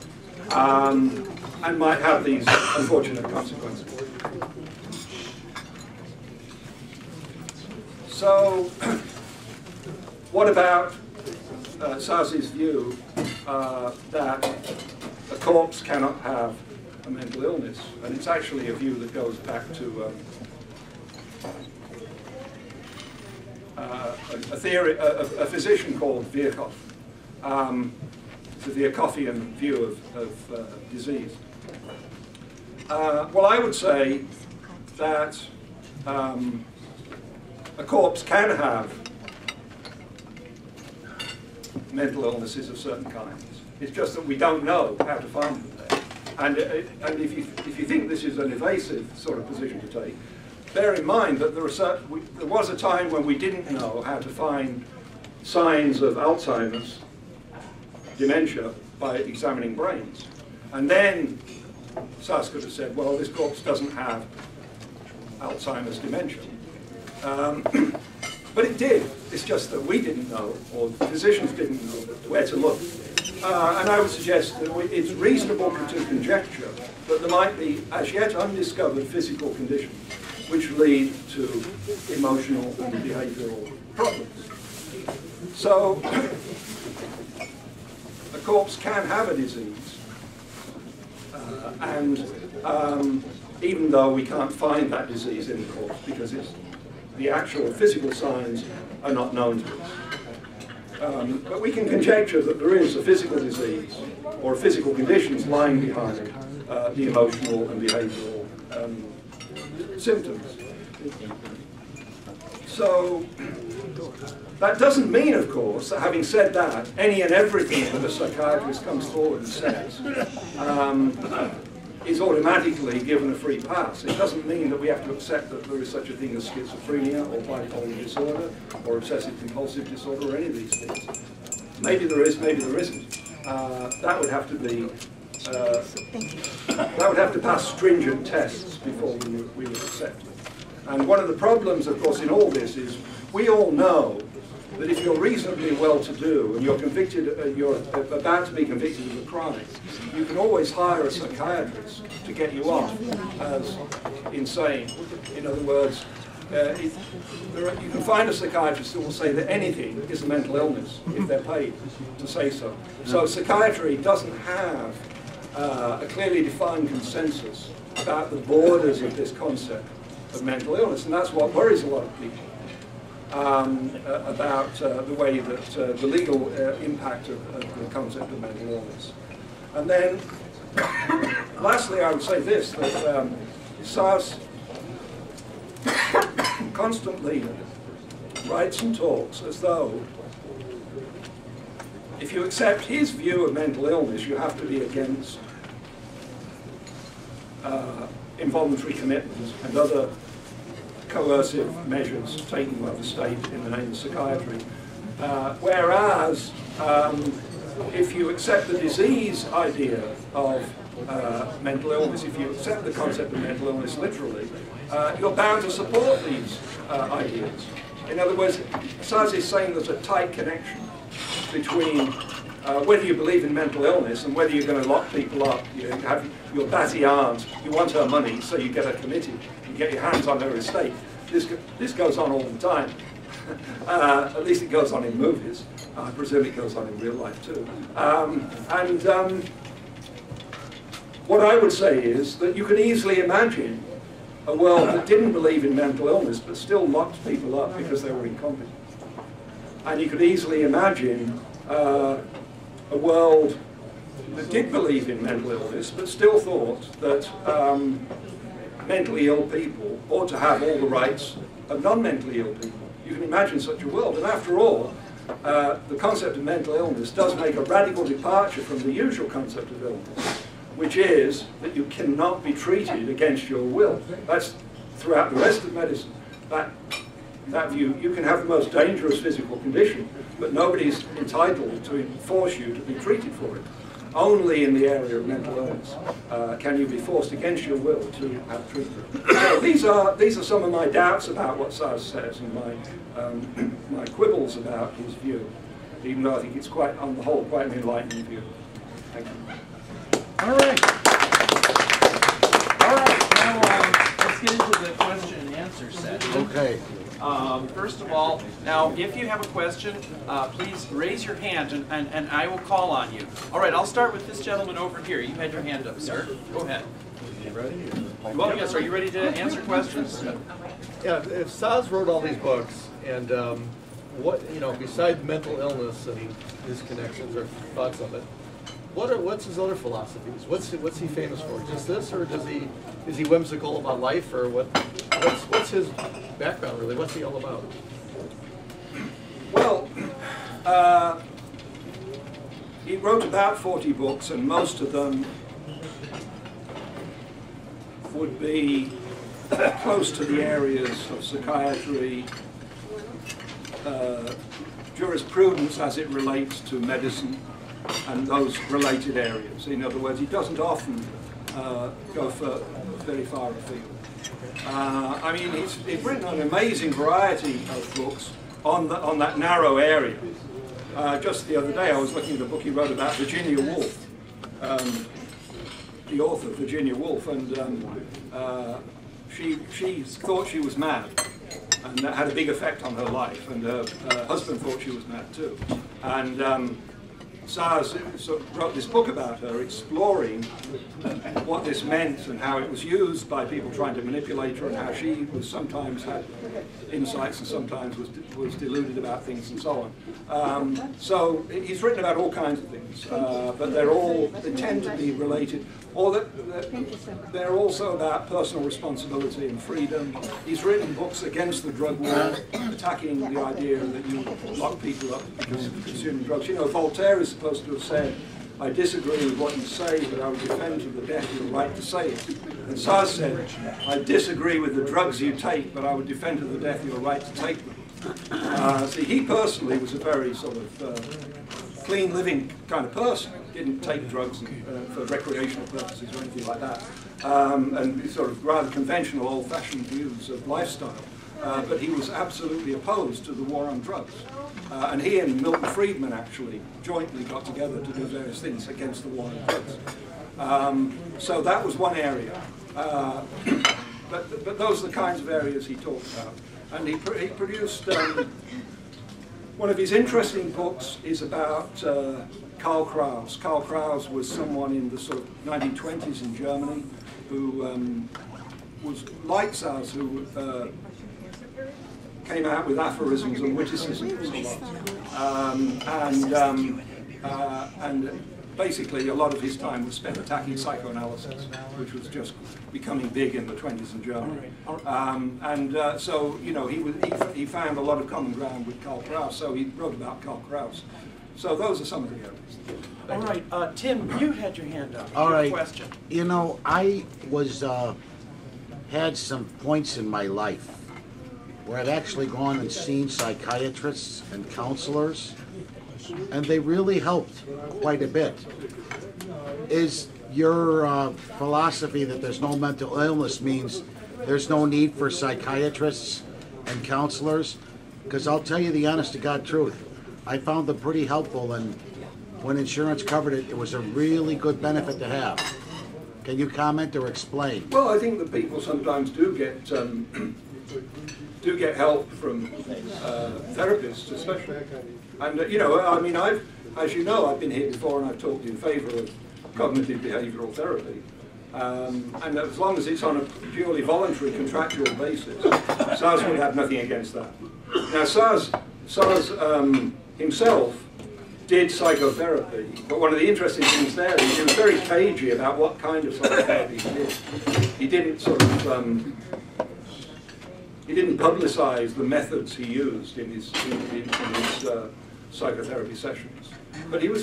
and might have these unfortunate consequences. So, what about Szasz's view that a corpse cannot have a mental illness? And it's actually a view that goes back to a physician called Virchow. It's a Virchowvian view of disease. Well, I would say that a corpse can have mental illnesses of certain kinds. It's just that we don't know how to find them there. And if you think this is an evasive sort of position to take, bear in mind that there was a time when we didn't know how to find signs of Alzheimer's dementia by examining brains. And then Szasz could have said, well, this corpse doesn't have Alzheimer's dementia. But it did. It's just that we didn't know, or the physicians didn't know where to look. And I would suggest that it's reasonable to conjecture that there might be as yet undiscovered physical conditions which lead to emotional and behavioral problems. So a corpse can have a disease, and even though we can't find that disease in the corpse because the actual physical signs are not known to us. But we can conjecture that there is a physical disease or physical conditions lying behind the emotional and behavioral symptoms. So that doesn't mean, of course, that having said that, any and everything that a psychiatrist comes forward and says is automatically given a free pass. It doesn't mean that we have to accept that there is such a thing as schizophrenia or bipolar disorder or obsessive compulsive disorder or any of these things. Maybe there is, maybe there isn't. That would have to be that would have to pass stringent tests before we would accept it. And one of the problems, of course, in all this is we all know that if you're reasonably well-to-do and you're convicted, you're about to be convicted of a crime, you can always hire a psychiatrist to get you off as insane. In other words, you can find a psychiatrist who will say that anything is a mental illness if they're paid to say so. So psychiatry doesn't have a clearly defined consensus about the borders of this concept of mental illness, and that's what worries a lot of people. About the way that the legal impact of the concept of mental illness. And then, lastly, I would say this, that Szasz constantly writes and talks as though if you accept his view of mental illness, you have to be against involuntary commitments and other coercive measures taken by the state in the name of psychiatry. Whereas, if you accept the disease idea of mental illness, if you accept the concept of mental illness literally, you're bound to support these ideas. In other words, Szasz is saying there's a tight connection between whether you believe in mental illness and whether you're going to lock people up. You have your batty aunt, you want her money, so you get her committed. Get your hands on her estate. This goes on all the time. At least it goes on in movies. I presume it goes on in real life too. what I would say is that you can easily imagine a world that didn't believe in mental illness but still locked people up because they were incompetent. And you could easily imagine a world that did believe in mental illness but still thought that mentally ill people ought to have all the rights of non-mentally ill people. You can imagine such a world. And after all, the concept of mental illness does make a radical departure from the usual concept of illness, which is that you cannot be treated against your will. That's throughout the rest of medicine. That view, you can have the most dangerous physical condition, but nobody's entitled to force you to be treated for it. Only in the area of mental illness can you be forced against your will to have treatment. So these are some of my doubts about what Szasz says and my quibbles about his view, even though I think it's quite, on the whole, quite an enlightening view. Thank you. All right. All right. Now let's get into the question and answer session. Okay. First of all, now if you have a question, please raise your hand and I will call on you. All right, I'll start with this gentleman over here. You had your hand up, sir. Go ahead. You ready? Well, yes. Are you ready to answer questions? Yeah. If Szasz wrote all these books, and what, you know, besides mental illness and his connections or thoughts of it, what's his other philosophies? What's he famous for? Just this, or is he whimsical about life, or what's his background really? What's he all about? Well, he wrote about 40 books, and most of them would be close to the areas of psychiatry, jurisprudence as it relates to medicine, and those related areas. In other words, he doesn't often go very far afield. I mean, he's written an amazing variety of books on that narrow area. Just the other day, I was looking at a book he wrote about Virginia Woolf, the author Virginia Woolf, and she thought she was mad, and that had a big effect on her life. And her husband thought she was mad too. And Szasz wrote this book about her, exploring what this meant and how it was used by people trying to manipulate her, and how she was sometimes had insights and sometimes was deluded about things and so on. So he's written about all kinds of things, but they tend to be related, or they're also about personal responsibility and freedom. He's written books against the drug war, attacking the idea that you lock people up because of consuming drugs. You know, Voltaire is supposed to have said, "I disagree with what you say, but I would defend to the death your right to say it." And Szasz said, "I disagree with the drugs you take, but I would defend to the death your right to take them." See, he personally was a very sort of clean living kind of person. He didn't take drugs for recreational purposes or anything like that. And sort of rather conventional, old-fashioned views of lifestyle. But he was absolutely opposed to the war on drugs. And he and Milton Friedman actually jointly got together to do various things against the war on drugs. So that was one area. But those are the kinds of areas he talked about. And he produced, one of his interesting books is about Karl Kraus. Karl Kraus was someone in the sort of 1920s in Germany who was like Szasz, who came out with aphorisms and witticisms a lot. And basically a lot of his time was spent attacking psychoanalysis, which was just becoming big in the 20s in Germany. So, you know, he found a lot of common ground with Karl Kraus, so he wrote about Karl Kraus. So those are some of the areas. All right, Tim, you had your hand up. All right. Question. You know, I was had some points in my life where I've actually gone and seen psychiatrists and counselors, and they really helped quite a bit. Is your philosophy that there's no mental illness means there's no need for psychiatrists and counselors? Because I'll tell you the honest to God truth, I found them pretty helpful, and when insurance covered it, it was a really good benefit to have. Can you comment or explain? Well, I think that people sometimes do get help from therapists, especially. And you know, I mean, as you know, I've been here before, and I've talked in favour of cognitive behavioural therapy. And as long as it's on a purely voluntary contractual basis, Szasz would have nothing against that. Now Szasz himself did psychotherapy, but one of the interesting things there is he was very cagey about what kind of psychotherapy he did. He didn't sort of he didn't publicize the methods he used in his psychotherapy sessions. But the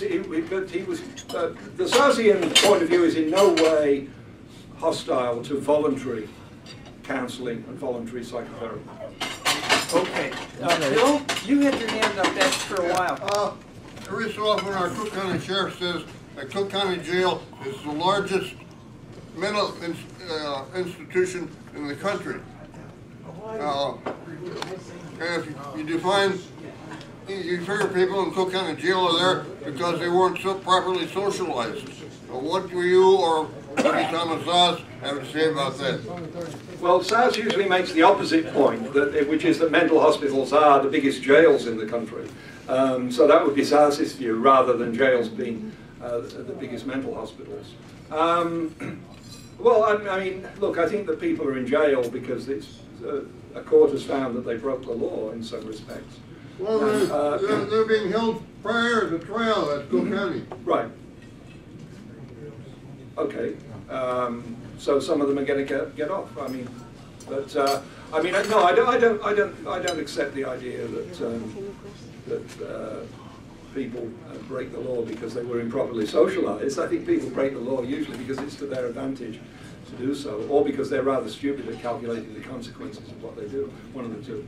Szaszian point of view is in no way hostile to voluntary counseling and voluntary psychotherapy. Okay. Bill, you had your hand up next for a while. Every so often our Cook County Sheriff says that Cook County Jail is the largest mental institution in the country. And if you define, you figure people in Cook County Jail are there because they weren't so properly socialized. What do you or Thomas Szasz have to say about that? Well, Szasz usually makes the opposite point, which is that mental hospitals are the biggest jails in the country. So that would be Szasz's view, rather than jails being the biggest mental hospitals. Well, I mean, look, I think that people are in jail because a court has found that they broke the law in some respects. Well, they're being held prior to trial at Cook County. Right. Okay. So some of them are going to get off. I mean, but I mean, no, I don't accept the idea that people break the law because they were improperly socialized. I think people break the law usually because it's to their advantage to do so, or because they're rather stupid at calculating the consequences of what they do. One of the two.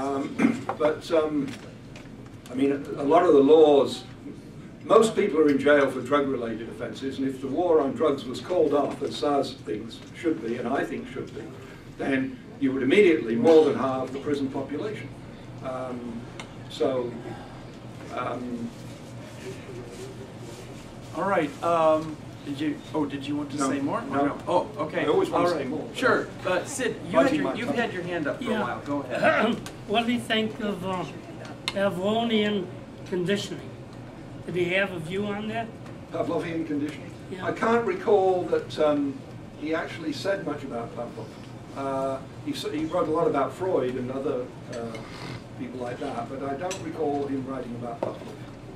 I mean, a lot of the laws. Most people are in jail for drug-related offences, and if the war on drugs was called off, as Szasz thinks should be, and I think should be, then you would immediately more than halve the prison population. All right. Did you want to say more? No. Oh, okay. I always want All to right. say more. Sure. Sid, you've had your hand up for a while. Go ahead. What do you think of Pavlovian conditioning? Did he have a view on that? Pavlovian conditioning? Yeah. I can't recall that he actually said much about Pavlov. He wrote a lot about Freud and other people like that, but I don't recall him writing about Pavlov.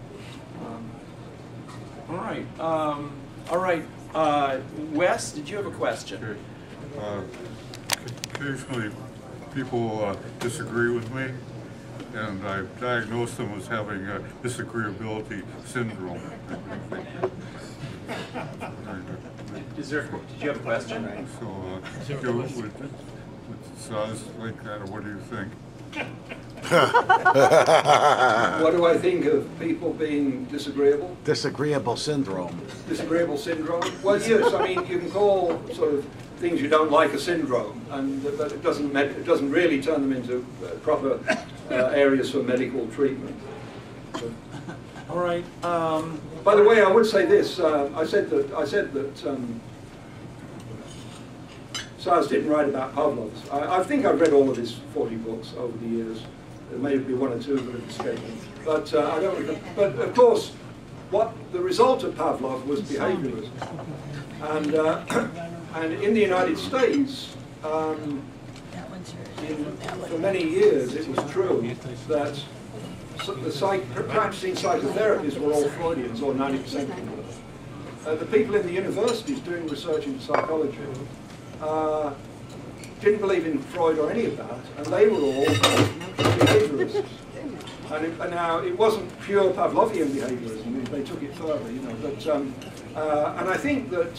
All right. Wes, did you have a question? Sure. Occasionally people disagree with me, and I've diagnosed them as having disagreeability syndrome. Did you have a question? So, would Szasz like that, or what do you think? What do I think of people being disagreeable? Disagreeable syndrome. Disagreeable syndrome? Well, yes. I mean, you can call sort of things you don't like a syndrome, but it doesn't really turn them into proper areas for medical treatment. So. All right. By the way, I would say this. I said that Szasz didn't write about Pavlov's. I think I've read all of his 40 books over the years. There may be one or two that have escaped me. But I don't recall. But of course, what the result of Pavlov was behaviorism. And in the United States, for many years, it was true that the practicing psychotherapists were all Freudians, or 90% of them were. The people in the universities doing research in psychology didn't believe in Freud or any of that, and they were all behaviorists. And now it wasn't pure Pavlovian behaviorism; they took it further, you know. But and I think that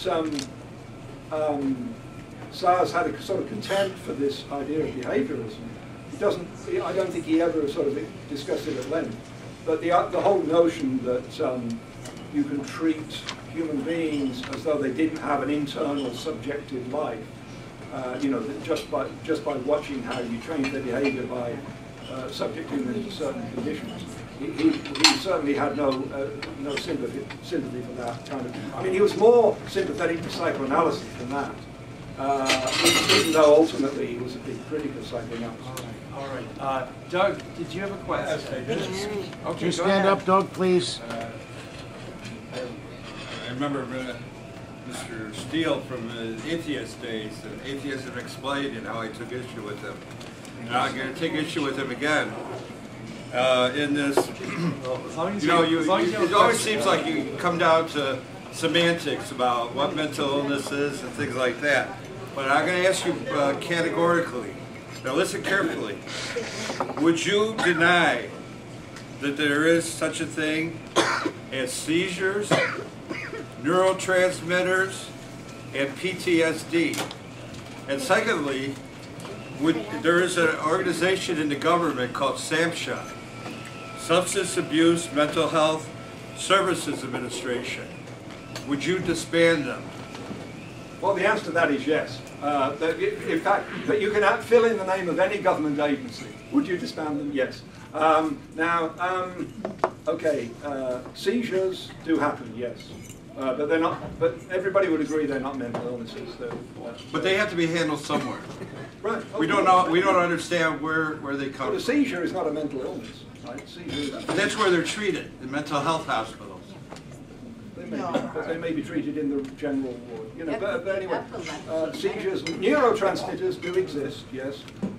Szasz had a sort of contempt for this idea of behaviorism. I don't think he ever sort of discussed it at length. But the whole notion that you can treat human beings as though they didn't have an internal subjective life, you know, that just by watching how you change their behavior by subjecting them to certain conditions. He certainly had no sympathy for that kind of. I mean, he was more sympathetic to psychoanalysis than that. Even though ultimately he was a big critic of psychoanalysis. All right. Doug, did you have a question? Okay, Can you stand up, Doug, please? I remember Mr. Steele from the atheist days, and atheists have explained and how I took issue with him. And I'm going to take issue with him again. In this, it always seems like you come down to semantics about what mental illness is and things like that. But I'm going to ask you categorically. Now listen carefully. Would you deny that there is such a thing as seizures, neurotransmitters, and PTSD? And secondly, there is an organization in the government called SAMHSA, Substance Abuse Mental Health Services Administration. Would you disband them? Well, the answer to that is yes. In fact, that you can fill in the name of any government agency. Would you disband them? Yes. Okay, seizures do happen, yes. But they're not. But everybody would agree they're not mental illnesses. But they have to be handled somewhere. Right. Okay. We don't know. We don't understand where they come from. A seizure is not a mental illness, right? Seizure is. But that's where they're treated in mental health hospitals. They may be treated in the general ward. You know. But anyway, seizures, neurotransmitters do exist. Yes.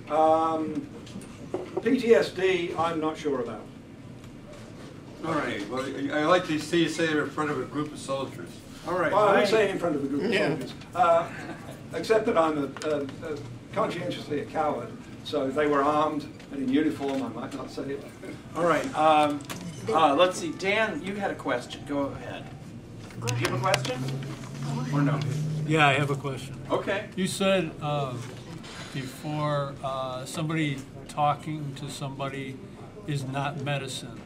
PTSD, I'm not sure about. All right. Well, I like to see you say it in front of a group of soldiers. All right. Well, I won't say it in front of a group of soldiers. Except that I'm conscientiously a coward. So if they were armed and in uniform, I might not say it. All right. Let's see. Dan, you had a question. Go ahead. Do you have a question? Or no? Yeah, I have a question. Okay. You said before somebody talking to somebody is not medicine.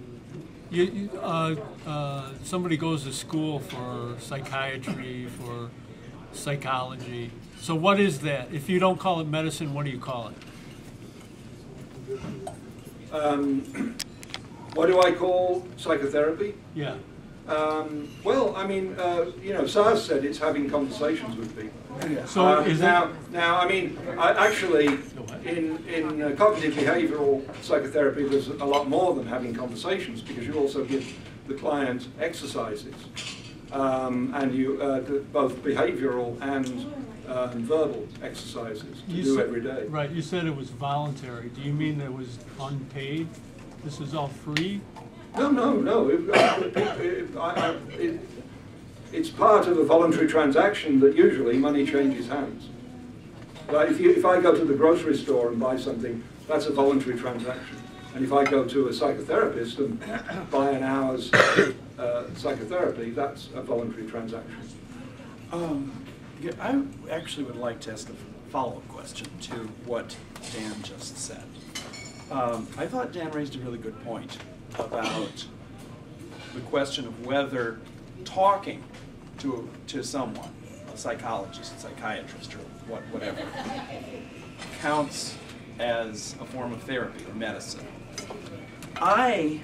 Somebody goes to school for psychiatry, for psychology. So what is that? If you don't call it medicine, what do you call it? What do I call psychotherapy? Yeah. Well, I mean, you know, Szasz said it's having conversations with people. So is now, I mean, actually, in cognitive behavioral psychotherapy, there's a lot more than having conversations, because you also give the client exercises, and you both behavioral and verbal exercises to do every day. Right. You said it was voluntary. Do you mean it was unpaid? This is all free? No. It's part of a voluntary transaction that usually money changes hands. But if I go to the grocery store and buy something, that's a voluntary transaction. And if I go to a psychotherapist and buy an hour's psychotherapy, that's a voluntary transaction. I actually would like to ask a follow-up question to what Dan just said. I thought Dan raised a really good point about the question of whether talking to someone, a psychologist, a psychiatrist, or whatever, counts as a form of therapy or medicine. I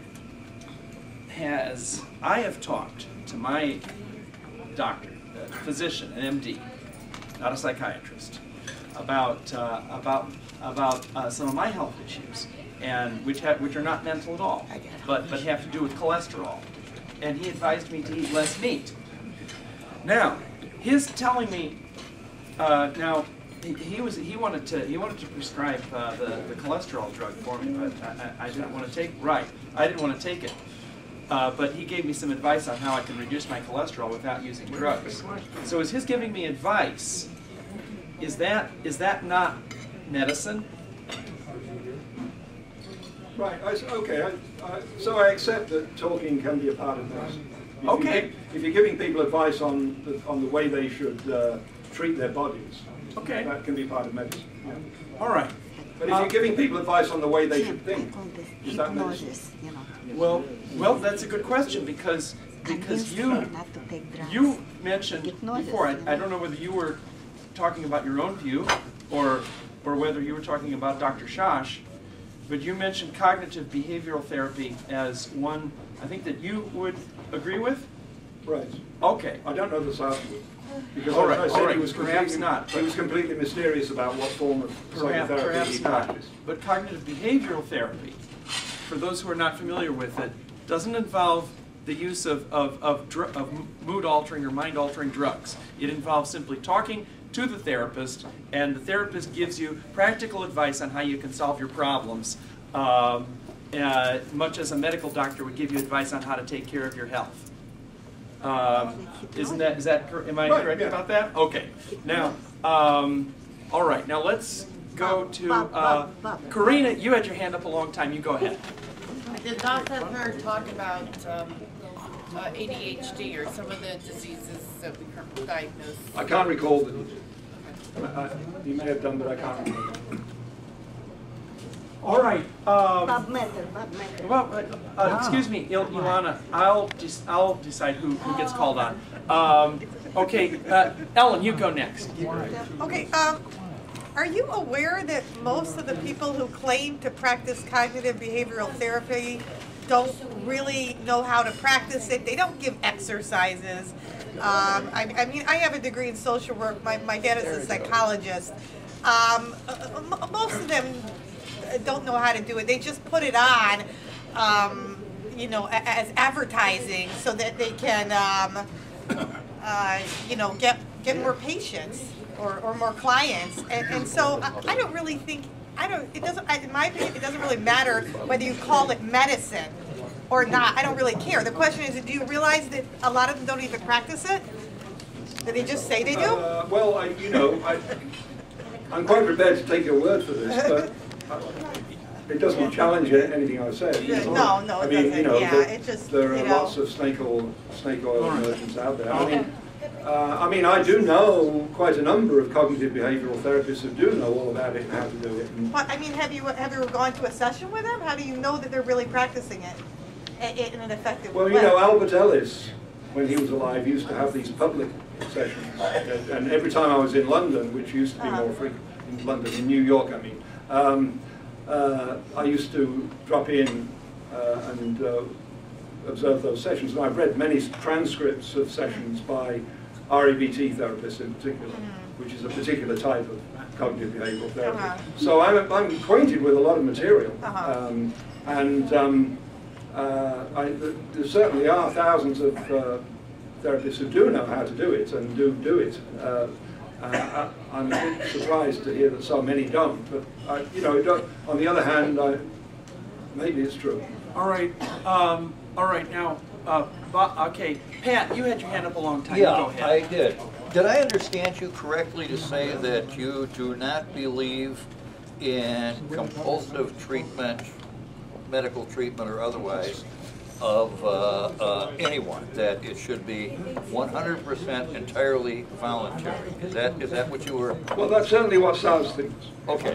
have talked to my doctor, physician, an MD, not a psychiatrist, about some of my health issues, and which are not mental at all, but have to do with cholesterol. And he advised me to eat less meat. Now, his telling me now he wanted to prescribe the cholesterol drug for me, but I didn't want to take I didn't want to take it. But he gave me some advice on how I can reduce my cholesterol without using drugs. So is his giving me advice, is that not medicine? Right, okay, so I accept that talking can be a part of medicine. If you're giving people advice on the way they should treat their bodies, that can be part of medicine. Yeah. All right. But if you're giving people advice on the way they should think, is that medicine? Well, that's a good question, because you mentioned before, I don't know whether you were talking about your own view or whether you were talking about Dr. Szasz, but you mentioned cognitive behavioral therapy as one, I think, that you would agree with? Right. Okay. I don't know the Szasz would. Because I said, he was perhaps not. He was completely mysterious about what form of psychotherapy he practiced. But cognitive behavioral therapy, for those who are not familiar with it, doesn't involve the use of mood-altering or mind-altering drugs. It involves simply talking to the therapist, and the therapist gives you practical advice on how you can solve your problems, much as a medical doctor would give you advice on how to take care of your health. Am I correct about that? Okay. Now, all right. Now let's go to Karina. You had your hand up a long time. You go ahead. Did Dr. Heard talk about ADHD or some of the diseases that we currently diagnose? I can't recall them. You may have done, but I can't remember. All right. Bob Metter. Well, excuse me, Ilana. I'll decide who gets called on. Okay, Ellen, you go next. Okay. Are you aware that most of the people who claim to practice cognitive behavioral therapy don't really know how to practice it? They don't give exercises. I mean, I have a degree in social work. My dad is a psychologist. Most of them don't know how to do it. They just put it on, you know, as advertising so that they can, you know, get more patients or more clients. And so I don't really think, in my opinion, it doesn't really matter whether you call it medicine or not. I don't really care. The question is, do you realize that a lot of them don't even practice it? Do they just say they do? Well, I'm quite prepared to take your word for this, but it doesn't challenge anything I say. No, I mean, it doesn't. you know, It just, there are lots of snake oil merchants out there. I mean, I do know quite a number of cognitive behavioral therapists who do know all about it and how to do it. But I mean, have you gone to a session with them? How do you know that they're really practicing it in an effective way? Well, you know, Albert Ellis, when he was alive, used to have these public sessions, and every time I was in London, which used to be more frequent in London, in New York, I mean, I used to drop in and observe those sessions, and I've read many transcripts of sessions by REBT therapists in particular, which is a particular type of cognitive behavioral therapy. So I'm acquainted with a lot of material, there certainly are thousands of therapists who do know how to do it and do it. I'm a bit surprised to hear that so many don't, but you know, on the other hand, maybe it's true. All right. Now, okay, Pat, you had your hand up a long time. Yeah, Go ahead. I did. Did I understand you correctly to say that you do not believe in compulsive treatment, medical treatment or otherwise, of anyone, that it should be 100% entirely voluntary? Is that what you were? Well, that's certainly what Szasz thinks. Okay.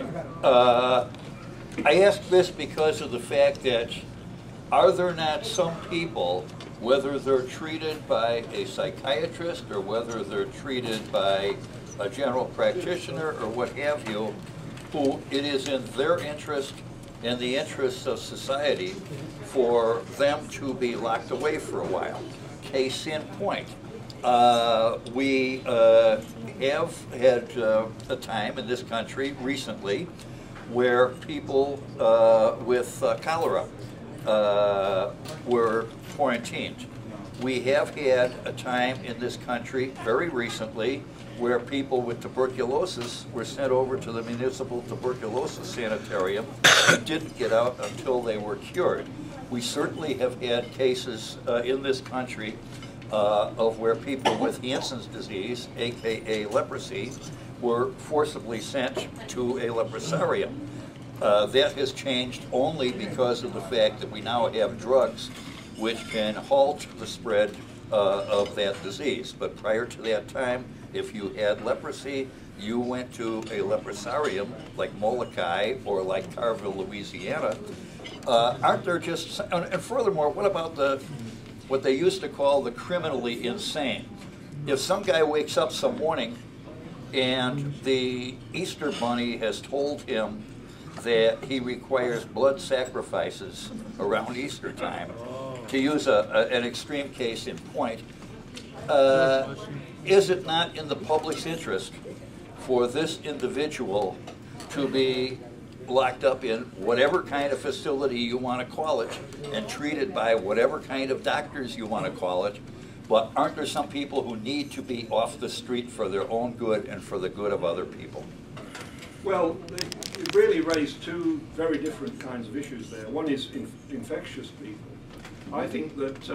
I ask this because of the fact that are there not some people, whether they're treated by a psychiatrist or whether they're treated by a general practitioner or what have you, who it is in their interest and the interests of society for them to be locked away for a while? Case in point, we have had a time in this country recently where people with cholera were quarantined. We have had a time in this country very recently where people with tuberculosis were sent over to the municipal tuberculosis sanitarium and didn't get out until they were cured. We certainly have had cases in this country of where people with Hansen's disease, aka leprosy, were forcibly sent to a leprosarium. That has changed only because of the fact that we now have drugs which can halt the spread of that disease. But prior to that time, if you had leprosy, you went to a leprosarium like Molokai or like Carville, Louisiana. Aren't there just, and furthermore, what about what they used to call the criminally insane? If some guy wakes up some morning and the Easter Bunny has told him that he requires blood sacrifices around Easter time, to use an extreme case in point, is it not in the public's interest for this individual to be locked up in whatever kind of facility you want to call it and treated by whatever kind of doctors you want to call it. But aren't there some people who need to be off the street for their own good and for the good of other people? Well, you really raised two very different kinds of issues there. One is infectious people. I think that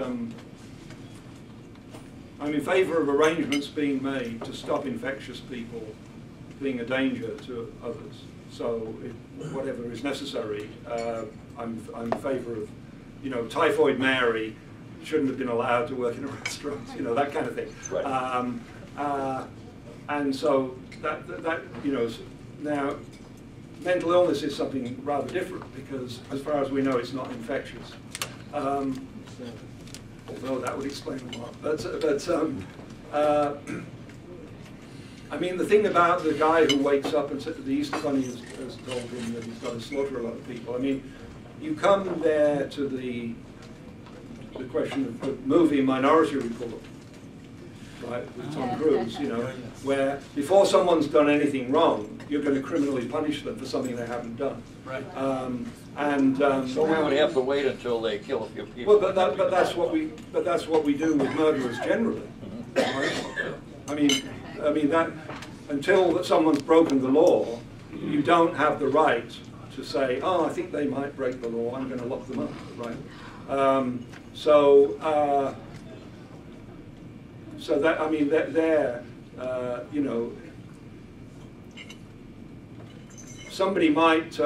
I'm in favor of arrangements being made to stop infectious people being a danger to others. So whatever is necessary, I'm in favor of, you know, Typhoid Mary shouldn't have been allowed to work in a restaurant, you know, that kind of thing. Right. And so that you know, now mental illness is something rather different because, as far as we know, it's not infectious. Although that would explain a lot. I mean, the thing about the guy who wakes up and the Easter Bunny has told him that he's got to slaughter a lot of people. I mean, you come there to the question of the movie Minority Report, right, with Tom Cruise, you know, where before someone's done anything wrong, you're going to criminally punish them for something they haven't done. Right. So we would have to wait until they kill a few people. Well, but that's what we do with murderers generally. I mean that until someone's broken the law, you don't have the right to say, oh, I think they might break the law, I'm going to lock them up, right? So that, I mean, they're you know, somebody might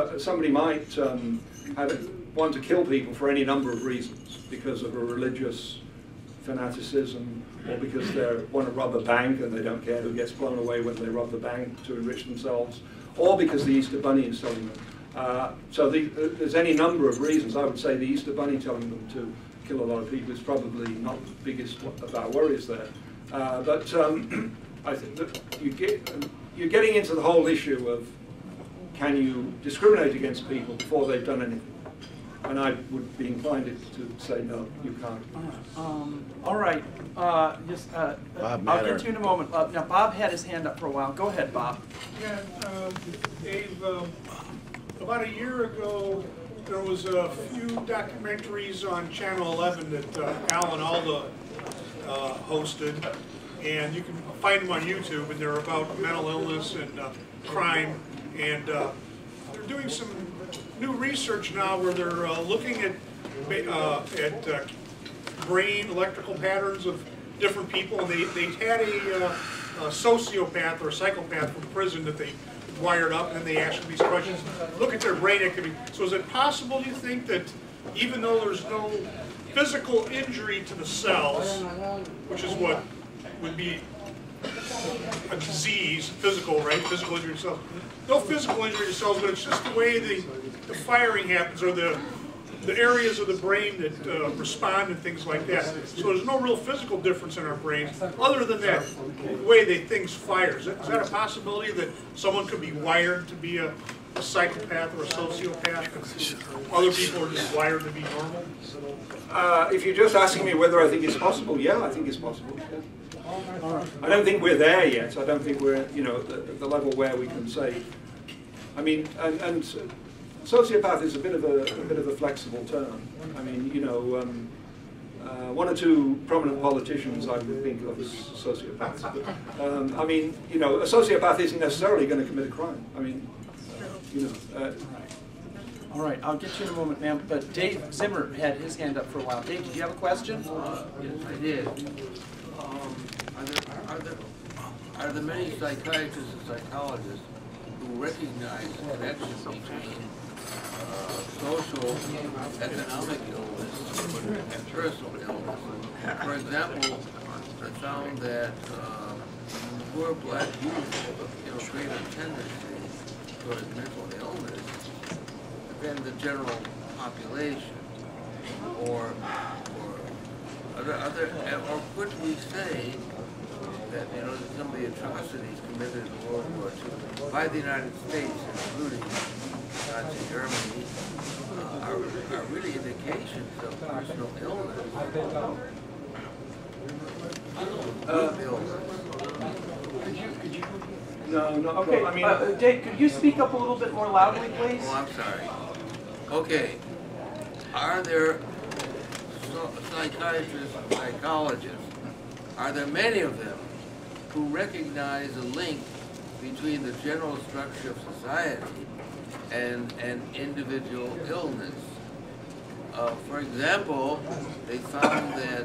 want to kill people for any number of reasons, because of a religious fanaticism, or because they want to rob a bank and they don't care who gets blown away when they rob the bank to enrich themselves, or because the Easter Bunny is telling them. So there's any number of reasons. I would say the Easter Bunny telling them to kill a lot of people is probably not the biggest of our worries there. But I think that you're getting into the whole issue of, can you discriminate against people before they've done anything? And I would be inclined to say no, you can't. All right, I'll get to you in a moment. Now, Bob had his hand up for a while. Go ahead, Bob. Yeah, Dave, about a year ago, there was a few documentaries on Channel 11 that Al and Alda hosted, and you can find them on YouTube, and they're about mental illness and crime, and they're doing some new research now where they're looking at brain electrical patterns of different people, and they had a sociopath or a psychopath from prison that they wired up, and then they asked them these questions, look at their brain activity. So is it possible, do you think, that even though there's no physical injury to the cells, which is what would be a disease, physical, right? Physical injury to cells. No physical injury to cells, but it's just the way the firing happens, or the areas of the brain that respond and things like that. So there's no real physical difference in our brains, other than that the way things fire. Is that a possibility that someone could be wired to be a psychopath or a sociopath? Other people are just wired to be normal? If you're just asking me whether I think it's possible, yeah, I think it's possible. I don't think we're there yet. I don't think we're, you know, at the level where we can say. I mean, and sociopath is a bit of a flexible term. I mean, you know, one or two prominent politicians I would think of as sociopaths. But, I mean, you know, a sociopath isn't necessarily going to commit a crime. I mean, you know. All right, I'll get you in a moment, ma'am. But Dave Zimmer had his hand up for a while. Dave, did you have a question? Yes, I did. Are there many psychiatrists and psychologists who recognize the connection between social, economic illness and personal illness? For example, I found that poor black youth have a greater tendency towards mental illness than the general population, or could we say that, you know, some of the atrocities committed in World War II by the United States, including Nazi Germany, are really indications of personal illness? Could you No, not Okay, I mean, Dave, could you speak up a little bit more loudly, please? Oh, I'm sorry. Okay. Are there psychiatrists and psychologists, are there many of them who recognize a link between the general structure of society and an individual illness? For example, they found that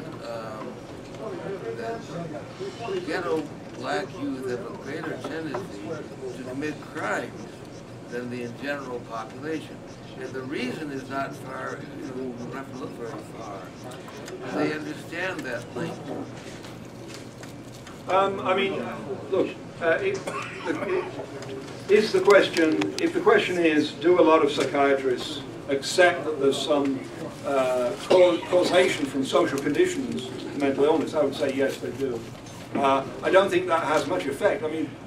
ghetto black youth have a greater tendency to commit crimes than the general population. And the reason is not far, you don't have to look very far. They understand that link. I mean, look, is the question, if the question is, do a lot of psychiatrists accept that there's some causation from social conditions to mental illness, I would say yes, they do. I don't think that has much effect. I mean,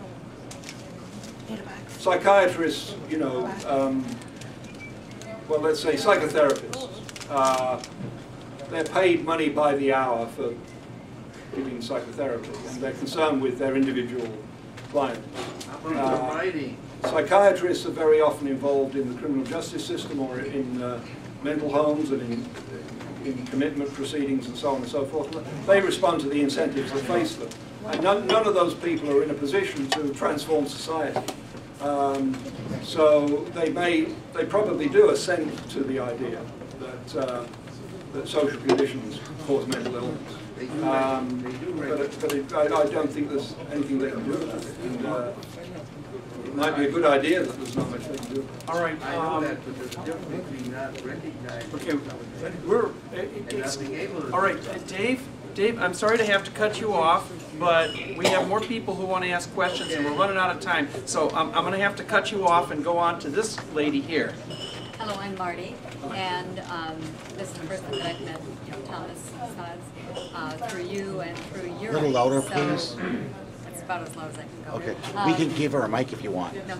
psychiatrists, you know, well, let's say psychotherapists, they're paid money by the hour for giving psychotherapy, and they're concerned with their individual clients. Psychiatrists are very often involved in the criminal justice system or in mental homes and in commitment proceedings and so on and so forth. They respond to the incentives that face them. And none of those people are in a position to transform society. So they probably do assent to the idea that social conditions cause mental illness. But I don't think there's anything they can do about it. And, it might be a good idea that there's not much they can do. All right. I know that, but there's a difference between not recognizing. Okay, all right, Dave, I'm sorry to have to cut you off, but we have more people who want to ask questions, and we're running out of time. So I'm going to have to cut you off and go on to this lady here. Hello, I'm Marty, and this is the person that I've met, Thomas Szasz, through you and through your. A little louder, please. That's about as loud as I can go. Okay, we can give her a mic if you want. No,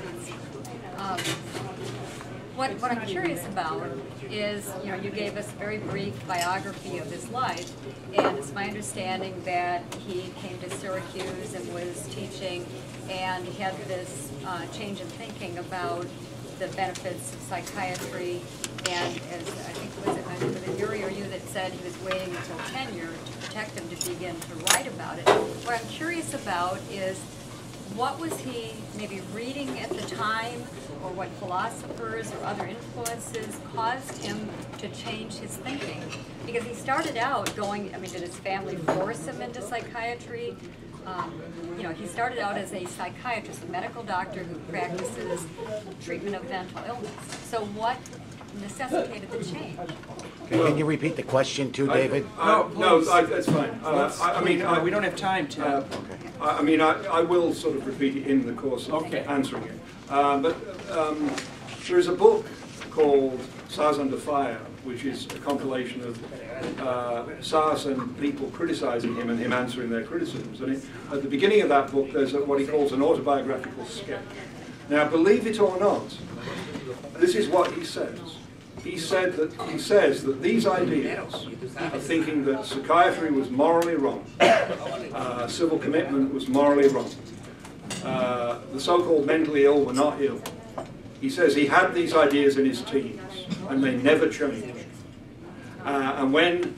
what I'm curious about is, you gave us a very brief biography of his life, and it's my understanding that he came to Syracuse and was teaching, and he had this change in thinking about the benefits of psychiatry, and as I think was it Yuri or you that said he was waiting until tenure to protect him to begin to write about it. What I'm curious about is, what was he maybe reading at the time, or what philosophers or other influences caused him to change his thinking? Because he started out going, did his family force him into psychiatry? He started out as a psychiatrist, a medical doctor who practices treatment of mental illness. So what necessitated the change? Can you repeat the question too, David? No, that's fine. We don't have time to. Okay. I will sort of repeat it in the course of answering it. But there is a book called Szasz Under Fire, which is a compilation of Szasz and people criticizing him and him answering their criticisms. And at the beginning of that book, there's what he calls an autobiographical sketch. Now, believe it or not, this is what he says. He says that these ideas of thinking that psychiatry was morally wrong, civil commitment was morally wrong, the so-called mentally ill were not ill. He says he had these ideas in his teens, and they never changed. And when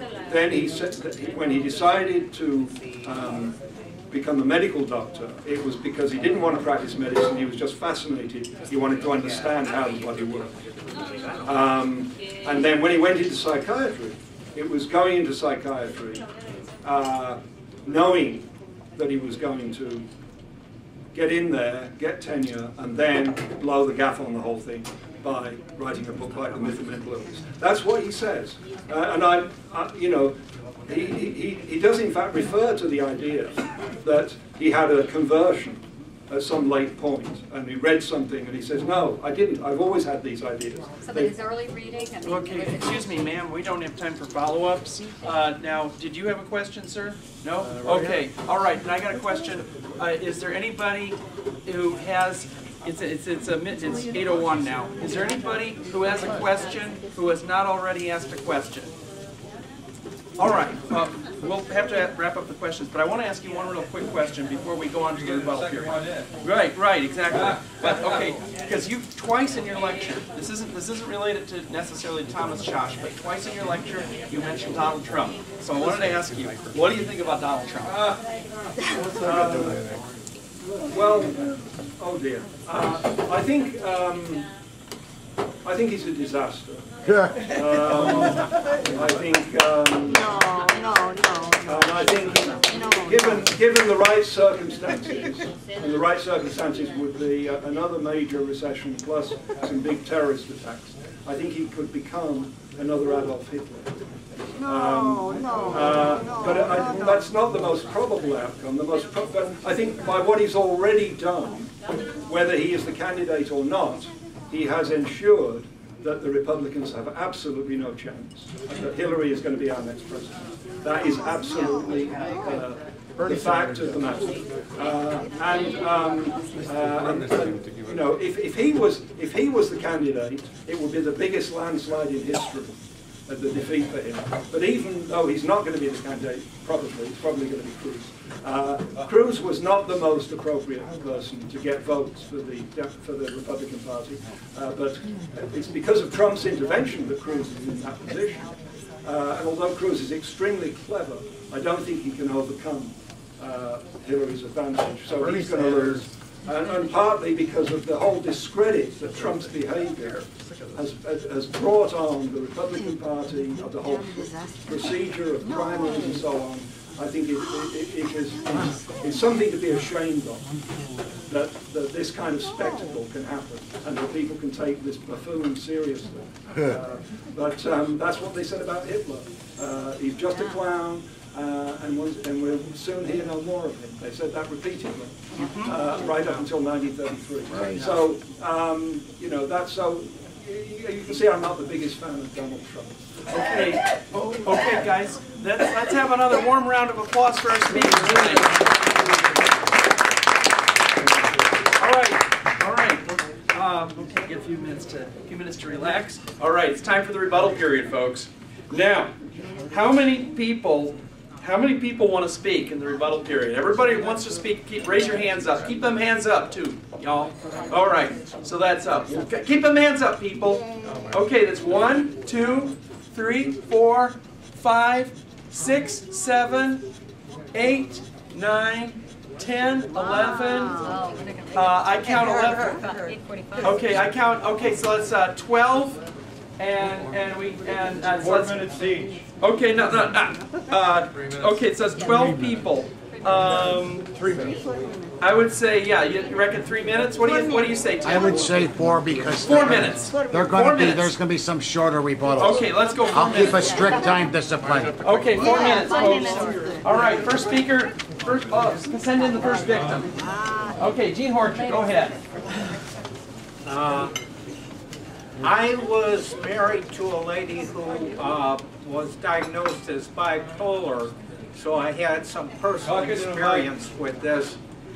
he decided to become a medical doctor, it was because he didn't want to practice medicine. He was just fascinated. He wanted to understand how the body worked. And then when he went into psychiatry, it was going into psychiatry knowing that he was going to get in there, get tenure, and then blow the gaff on the whole thing by writing a book like The Myth of Mental Illness. That's what he says. He does in fact refer to the idea that he had a conversion at some late point, and he read something and he says, no, I didn't, I've always had these ideas. So in his early reading? Okay, excuse me, ma'am, we don't have time for follow-ups. Now, did you have a question, sir? No? Okay, all right, and I got a question. Is there anybody who has, it's 8:01 now. Is there anybody who has a question who has not already asked a question? All right. we'll have to wrap up the questions, but I want to ask you one real quick question before we go on to the rebuttal period. Right, exactly. But okay, because you twice in your lecture, this isn't related to necessarily Thomas Szasz, but twice in your lecture you mentioned Donald Trump. So I wanted to ask you, what do you think about Donald Trump? Well, oh dear. I think he's a disaster. I think. I think, given the right circumstances, and the right circumstances would be another major recession plus some big terrorist attacks, I think he could become another Adolf Hitler. But that's not the most probable outcome. But I think by what he's already done, whether he is the candidate or not, he has ensured that the Republicans have absolutely no chance, that Hillary is going to be our next president. That is absolutely the fact of the matter. You know, if he was the candidate, it would be the biggest landslide in history. The defeat for him. But even though he's not going to be the candidate, it's probably going to be Cruz. Cruz was not the most appropriate person to get votes for the Republican Party, but it's because of Trump's intervention that Cruz is in that position. And although Cruz is extremely clever, I don't think he can overcome Hillary's advantage. So he's going to lose. And partly because of the whole discredit that Trump's behavior has brought on the Republican Party, of the whole procedure of primaries and so on. I think it's something to be ashamed of, that this kind of spectacle can happen and that people can take this buffoon seriously. But that's what they said about Hitler. He's just a clown. And we'll soon hear no more of him. They said that repeatedly, right up until 1933. Right. So, you know, that's so. You can see I'm not the biggest fan of Donald Trump. Okay, guys, let's have another warm round of applause for our speakers. All right. We'll take a few minutes to relax. All right, it's time for the rebuttal period, folks. Now, how many people want to speak in the rebuttal period? Everybody who wants to speak, raise your hands up. Keep them hands up too, y'all. All right, so that's up. Keep them hands up, people. Okay, that's 1, 2, 3, 4, 5, 6, 7, 8, 9, 10, 11. I count 11. Okay, I count. Okay, so it's 12. And 4 minutes each. Okay, no. Okay, so it's 12 people. 3 minutes. I would say, yeah. You reckon 3 minutes? What do you say, Tim? I would say 4 because 4 minutes. There's going to be some shorter rebuttals. Okay, let's go. 4 I'll minutes. keep a strict time discipline. Okay, 4 minutes, folks. All right, first speaker. Send in the first victim. Okay, Gene Horcher, go ahead. I was married to a lady who was diagnosed as bipolar, so I had some personal experience with this.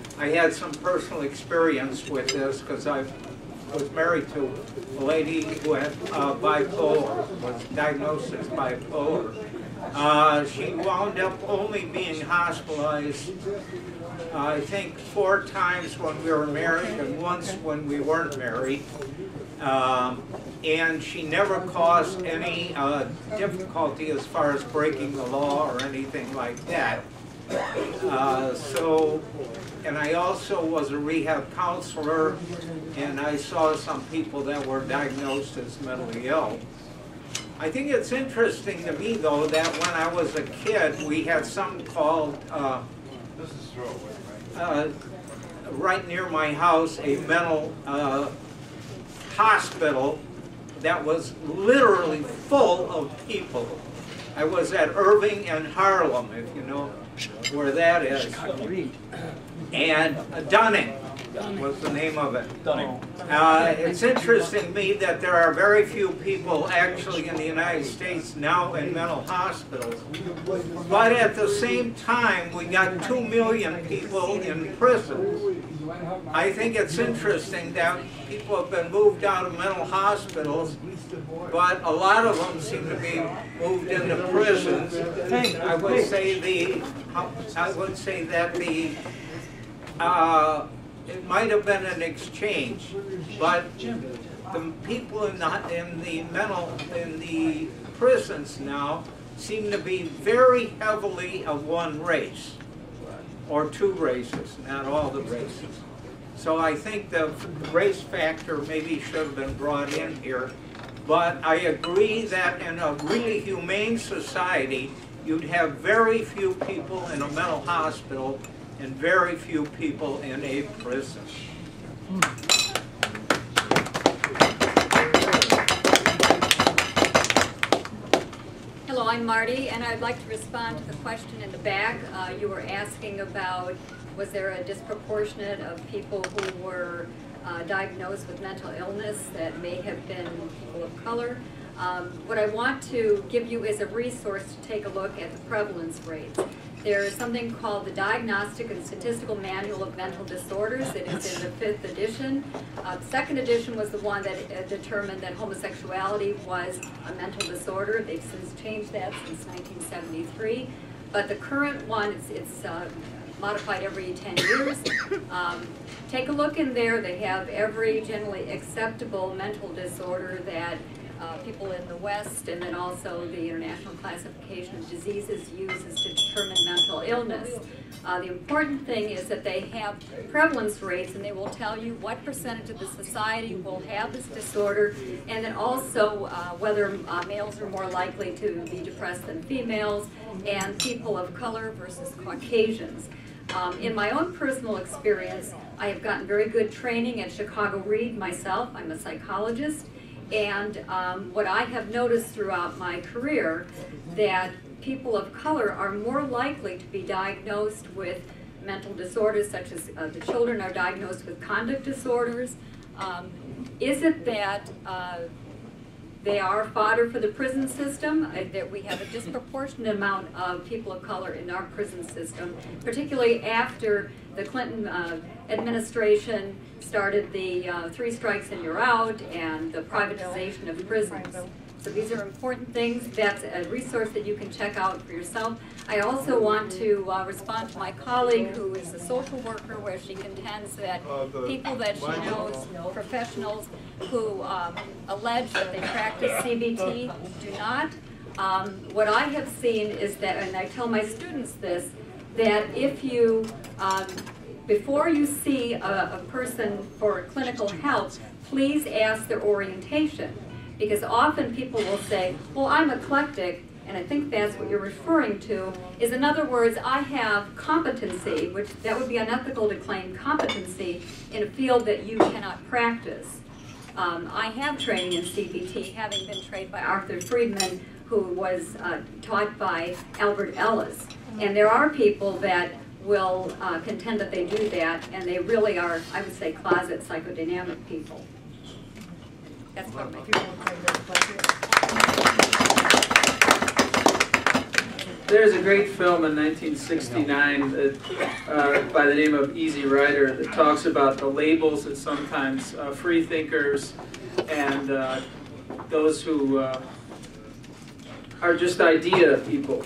Because I was married to a lady who had bipolar, was diagnosed as bipolar. She wound up only being hospitalized, I think 4 times when we were married and once when we weren't married. And she never caused any difficulty as far as breaking the law or anything like that. And I also was a rehab counselor, and I saw some people that were diagnosed as mentally ill. I think it's interesting to me, though, that when I was a kid, we had something called, right near my house, a mental hospital that was literally full of people. I was at Irving and Harlem, if you know where that is. And Dunning was the name of it. It's interesting to me that there are very few people actually in the United States now in mental hospitals. But at the same time, we got 2 million people in prisons. I think it's interesting that people have been moved out of mental hospitals, but a lot of them seem to be moved into prisons. I would say that it might have been an exchange, but the people in the prisons now seem to be very heavily of one race, or two races, not all the races. So I think the race factor maybe should have been brought in here, but I agree that in a really humane society, you'd have very few people in a mental hospital and very few people in a prison. Hello, I'm Marty, and I'd like to respond to the question in the back. You were asking about, was there a disproportionate of people who were diagnosed with mental illness that may have been people of color? What I want to give you is a resource to take a look at the prevalence rates. There is something called the Diagnostic and Statistical Manual of Mental Disorders. It is in the 5th edition. The 2nd edition was the one that determined that homosexuality was a mental disorder. They've since changed that since 1973. But the current one, it's modified every 10 years. Take a look in there. They have every generally acceptable mental disorder that people in the West and then also the International Classification of Diseases uses to determine mental illness. The important thing is that they have prevalence rates, and they will tell you what percentage of the society will have this disorder, and then also whether males are more likely to be depressed than females, and people of color versus Caucasians. In my own personal experience, I have gotten very good training at Chicago Read myself. I'm a psychologist. And what I have noticed throughout my career, that people of color are more likely to be diagnosed with mental disorders, such as the children are diagnosed with conduct disorders. Is it that they are fodder for the prison system, that we have a disproportionate amount of people of color in our prison system, particularly after the Clinton administration started the 3 strikes and you're out and the privatization of prisons. So these are important things. That's a resource that you can check out for yourself. I also want to respond to my colleague who is a social worker, where she contends that people that she knows, professionals who allege that they practice CBT do not. What I have seen is that, and I tell my students this, that if you, before you see a person for clinical help, please ask their orientation. Because often people will say, well, I'm eclectic, and I think that's what you're referring to, is in other words, I have competency, which that would be unethical to claim competency in a field that you cannot practice. I have training in CBT, having been trained by Arthur Friedman, who was taught by Albert Ellis. And there are people that will contend that they do that, and they really are, I would say, closet psychodynamic people. That's what my There's a great film in 1969 that, by the name of Easy Rider, that talks about the labels that sometimes free thinkers and those who are just idea people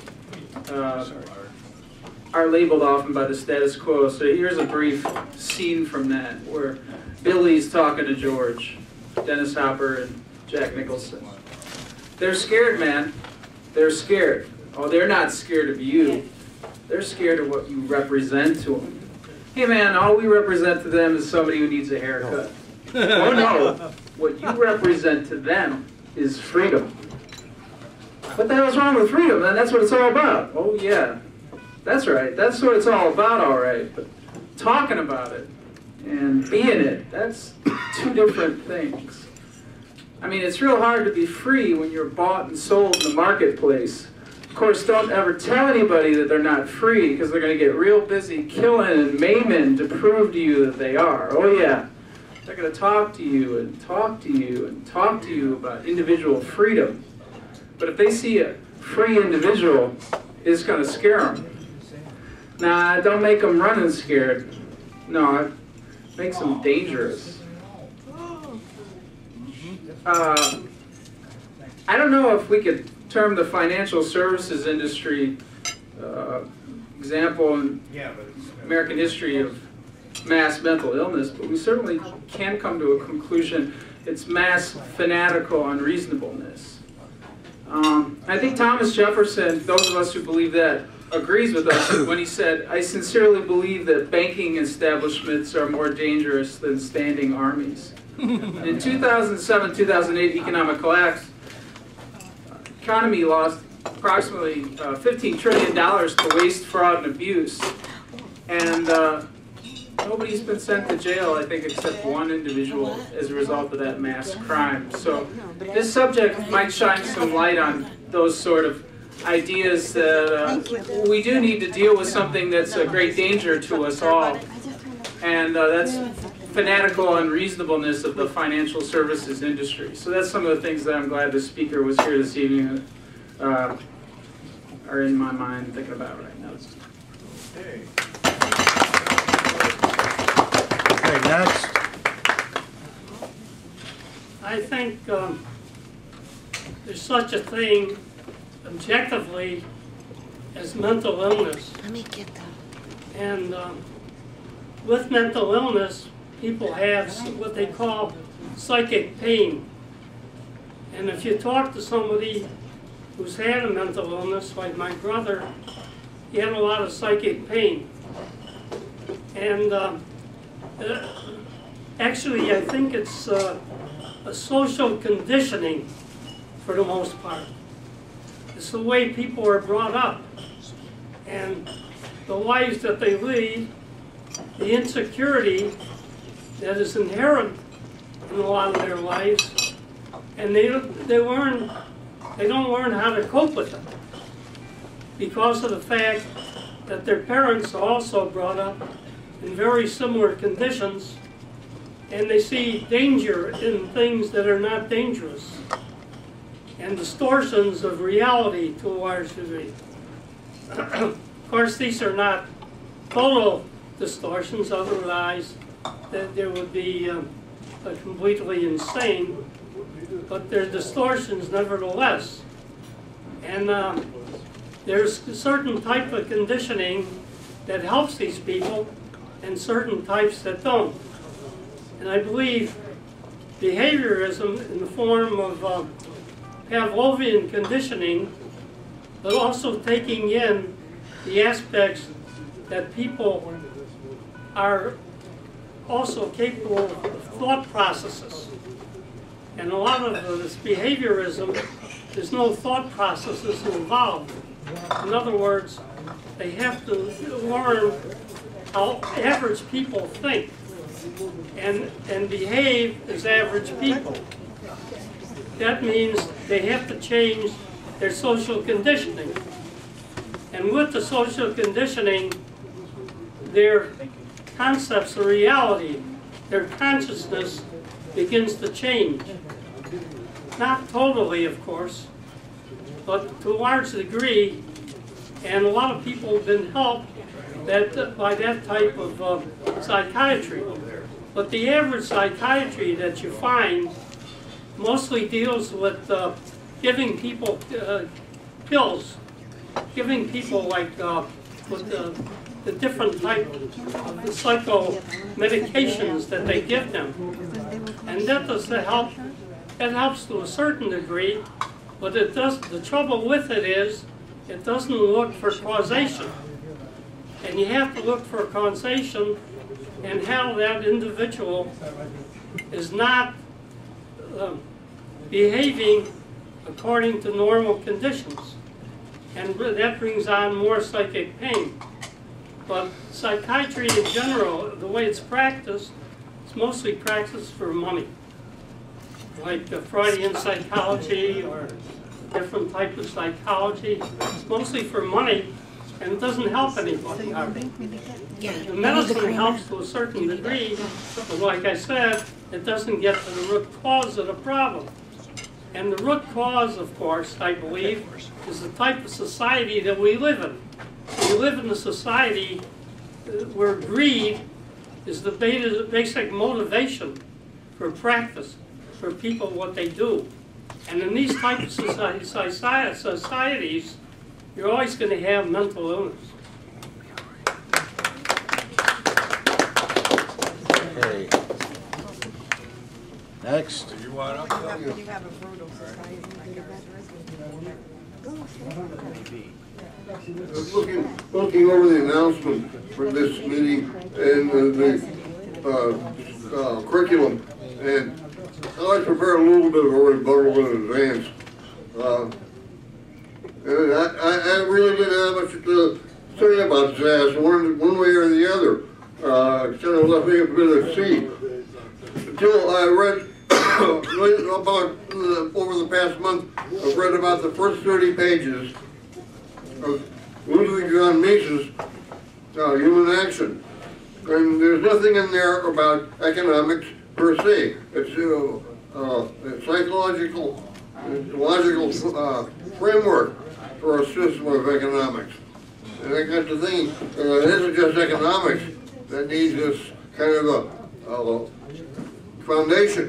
are labeled often by the status quo. So here's a brief scene from that, where Billy's talking to George, Dennis Hopper and Jack Nicholson. They're scared, man. They're scared. Oh, they're not scared of you. They're scared of what you represent to them. Hey, man, all we represent to them is somebody who needs a haircut. Oh, no. What you represent to them is freedom. What the hell's wrong with freedom, man? That's what it's all about. Oh, yeah. That's right. That's what it's all about, all right. But talking about it and being it, that's 2 different things. I mean, it's real hard to be free when you're bought and sold in the marketplace. Of course, don't ever tell anybody that they're not free, because they're going to get real busy killing and maiming to prove to you that they are. Oh yeah, they're going to talk to you and talk to you and talk to you about individual freedom. But if they see a free individual, it's going to scare them. Nah, don't make them running scared. No, makes them dangerous. I don't know if we could term the financial services industry example in American history of mass mental illness, but we certainly can come to a conclusion it's mass fanatical unreasonableness. I think Thomas Jefferson, those of us who believe that, agrees with us when he said, "I sincerely believe that banking establishments are more dangerous than standing armies." In 2007-2008 economic collapse, economy lost approximately $15 trillion to waste, fraud, and abuse. And nobody's been sent to jail, I think, except one individual as a result of that mass crime. So this subject might shine some light on those sort of ideas that we do need to deal with something that's a great danger to us all. And that's fanatical unreasonableness of the financial services industry. So that's some of the things that I'm glad the speaker was here this evening are in my mind thinking about right now. Okay, next. I think there's such a thing objectively as mental illness. Let me get that. And with mental illness, people have what they call psychic pain. And if you talk to somebody who's had a mental illness, like my brother, he had a lot of psychic pain. And actually, I think it's a social conditioning for the most part. It's the way people are brought up and the lives that they lead, the insecurity that is inherent in a lot of their lives, and they don't learn how to cope with it because of the fact that their parents are also brought up in very similar conditions, and they see danger in things that are not dangerous, and distortions of reality to a large degree. Of course, these are not total distortions, otherwise there would be completely insane, but they're distortions nevertheless. And there's a certain type of conditioning that helps these people and certain types that don't. And I believe behaviorism in the form of Pavlovian conditioning, but also taking in the aspects that people are also capable of thought processes. And a lot of this behaviorism, there's no thought processes involved. In other words, they have to learn how average people think and behave as average people. That means they have to change their social conditioning. And with the social conditioning, their concepts of reality, their consciousness begins to change. Not totally, of course, but to a large degree, and a lot of people have been helped by that type of psychiatry. But the average psychiatry that you find mostly deals with giving people pills, giving people like with the different type of psycho medications that they give them. And that does help. It helps to a certain degree, but it does. The trouble with it is it doesn't look for causation. And you have to look for causation and how that individual is not behaving according to normal conditions. And that brings on more psychic pain. But psychiatry in general, the way it's practiced, it's mostly practiced for money. Like the Freudian psychology or different type of psychology. It's mostly for money, and it doesn't help anybody. The medicine helps to a certain degree, but like I said, it doesn't get to the root cause of the problem. And the root cause, of course, I believe, is the type of society that we live in. We live in a society where greed is the basic motivation for practice, for people what they do. And in these types of societies, you're always going to have mental illness. Okay. Next. You want up? You have a brutal society. Looking over the announcement for this meeting and the curriculum, and I like to prepare a little bit of a rebuttal in advance. And I really didn't have much to say about Szasz one way or the other. Kind of left me a bit at sea until I read about over the past month. I've read about the first 30 pages of Ludwig von Mises' Human Action, and there's nothing in there about economics per se. It's a psychological, logical framework for a system of economics. And I got to think, it isn't just economics that needs this kind of a foundation.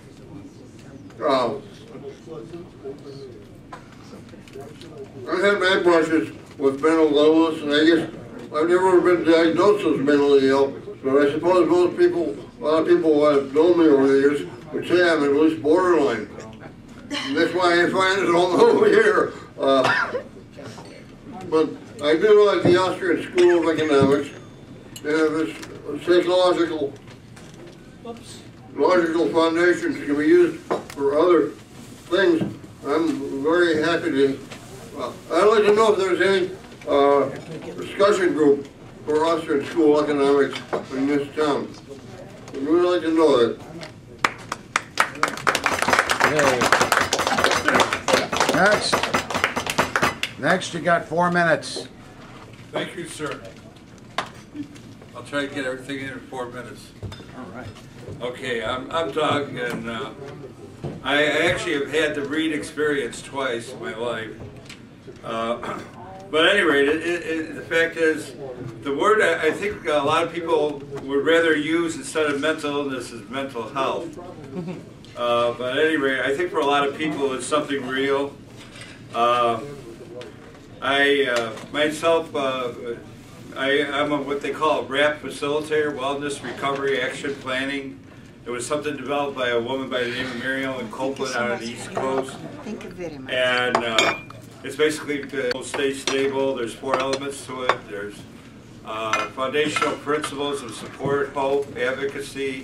I've had my brushes with mental illness, and I guess I've never been diagnosed as mentally ill, but I suppose a lot of people who have known me over the years would say I'm at least borderline. And that's why I find it all over here. But I do like the Austrian School of Economics. They have this psychological logical foundations that can be used for other things. I'm very happy to. I'd like to know if there's any discussion group for Austrian School of Economics in this town. I'd really like to know that. Next, you got 4 minutes. Thank you, sir. I'll try to get everything in 4 minutes. All right. Okay, I'm Doug, and I actually have had the read experience twice in my life. But at any rate, the fact is, the word I think a lot of people would rather use instead of mental illness is mental health. But at any rate, I think for a lot of people it's something real. I'm what they call a RAP facilitator, Wellness Recovery Action Planning. It was something developed by a woman by the name of Miriam Copeland out on the East Coast. Thank you very much. And it's basically to stay stable. There's 4 elements to it. There's foundational principles of support, hope, advocacy,